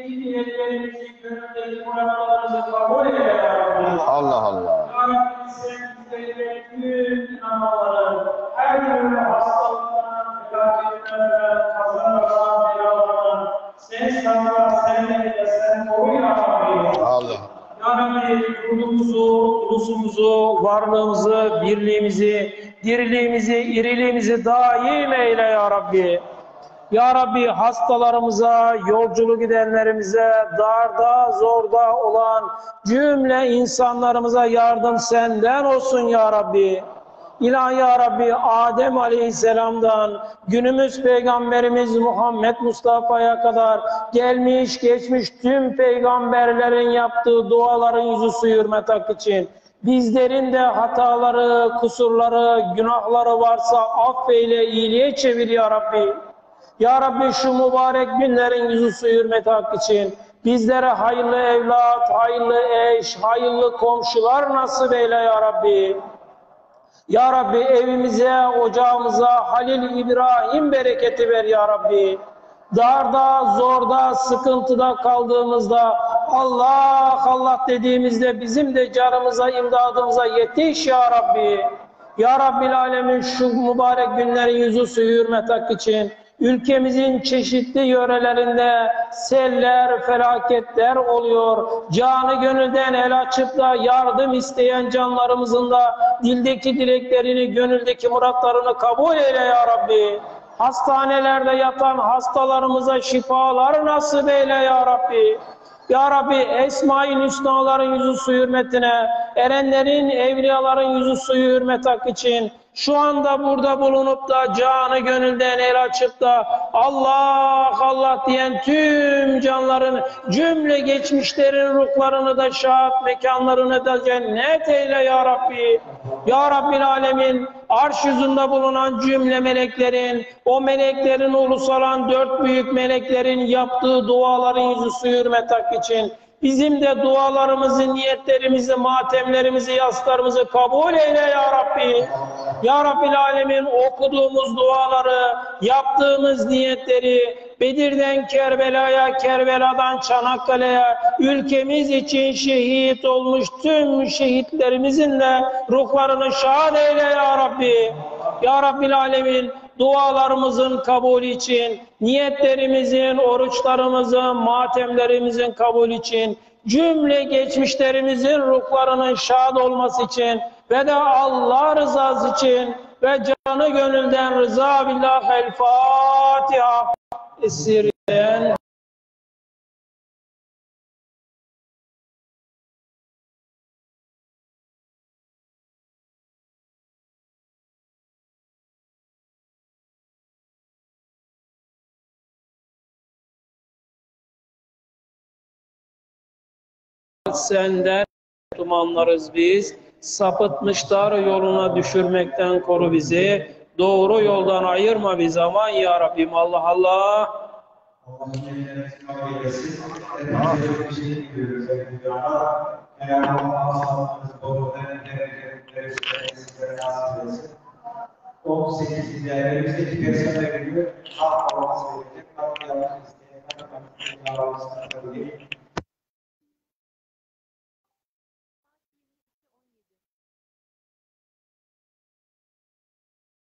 Allah Allah. İnsanlar seninle sen koru ya Rabbi. Allah. Ya Rabbi yurdumuzu, ulusumuzu, varlığımızı, birliğimizi, diriliğimizi, iriliğimizi daim eyle ya Rabbi. Ya Rabbi hastalarımıza, yolculuk gidenlerimize, darda, zorda olan cümle insanlarımıza yardım senden olsun ya Rabbi. İlahi ya Rabbi Adem Aleyhisselam'dan günümüz Peygamberimiz Muhammed Mustafa'ya kadar gelmiş geçmiş tüm peygamberlerin yaptığı duaların yüzü suyu hürmet hakkı için bizlerin de hataları, kusurları, günahları varsa affeyle, iyiliğe çevir ya Rabbi. Ya Rabbi şu mübarek günlerin yüzü suyu hürmet hakkı için bizlere hayırlı evlat, hayırlı eş, hayırlı komşular nasip eyle ya Rabbi. Ya Rabbi evimize, ocağımıza Halil İbrahim bereketi ver ya Rabbi. Darda, zorda, sıkıntıda kaldığımızda Allah Allah dediğimizde bizim de canımıza, imdadımıza yetiş ya Rabbi. Ya Rabbil Alemin şu mübarek günlerin yüzü suyu hürmet hakkı için ülkemizin çeşitli yörelerinde seller, felaketler oluyor. Canı gönülden el açıp da yardım isteyen canlarımızın da dildeki dileklerini, gönüldeki muratlarını kabul eyle ya Rabbi. Hastanelerde yatan hastalarımıza şifalar nasip eyle ya Rabbi. Ya Rabbi Esma-i Hüsnaların yüzü suyu hürmetine, erenlerin, evliyaların yüzü suyu hürmet hakkı için şu anda burada bulunup da canı gönülden el açıp da Allah Allah diyen tüm canların cümle geçmişlerin ruhlarını da şahat mekanlarını da cennet eyle ya Rabbi. Ya Rabbil Alemin arş yüzünde bulunan cümle meleklerin, o meleklerin ulusalan dört büyük meleklerin yaptığı duaların yüzü suyu hürmet hakkı için bizim de dualarımızı, niyetlerimizi, matemlerimizi, yaslarımızı kabul eyle ya Rabbi. Ya Rabbil Alemin okuduğumuz duaları, yaptığımız niyetleri Bedir'den Kerbela'ya, Kerbela'dan Çanakkale'ye ülkemiz için şehit olmuş tüm şehitlerimizin de ruhlarını şad eyle ya Rabbi. Ya Rabbil Alemin dualarımızın kabulü için, niyetlerimizin, oruçlarımızın, matemlerimizin kabulü için, cümle geçmişlerimizin ruhlarının şad olması için ve de Allah rızası için ve canı gönülden rıza billah el Fatiha. Esirden senden tumanlarız biz. Sapıtmışlar yoluna düşürmekten koru bizi. Doğru yoldan ayırma bizi aman ya Rabbim. Allah Allah. O 8'inde elimizdeki personel geliyor. Hak olması gerekecek. Hak yapmak isteyenler, hak yapmak isteyenler,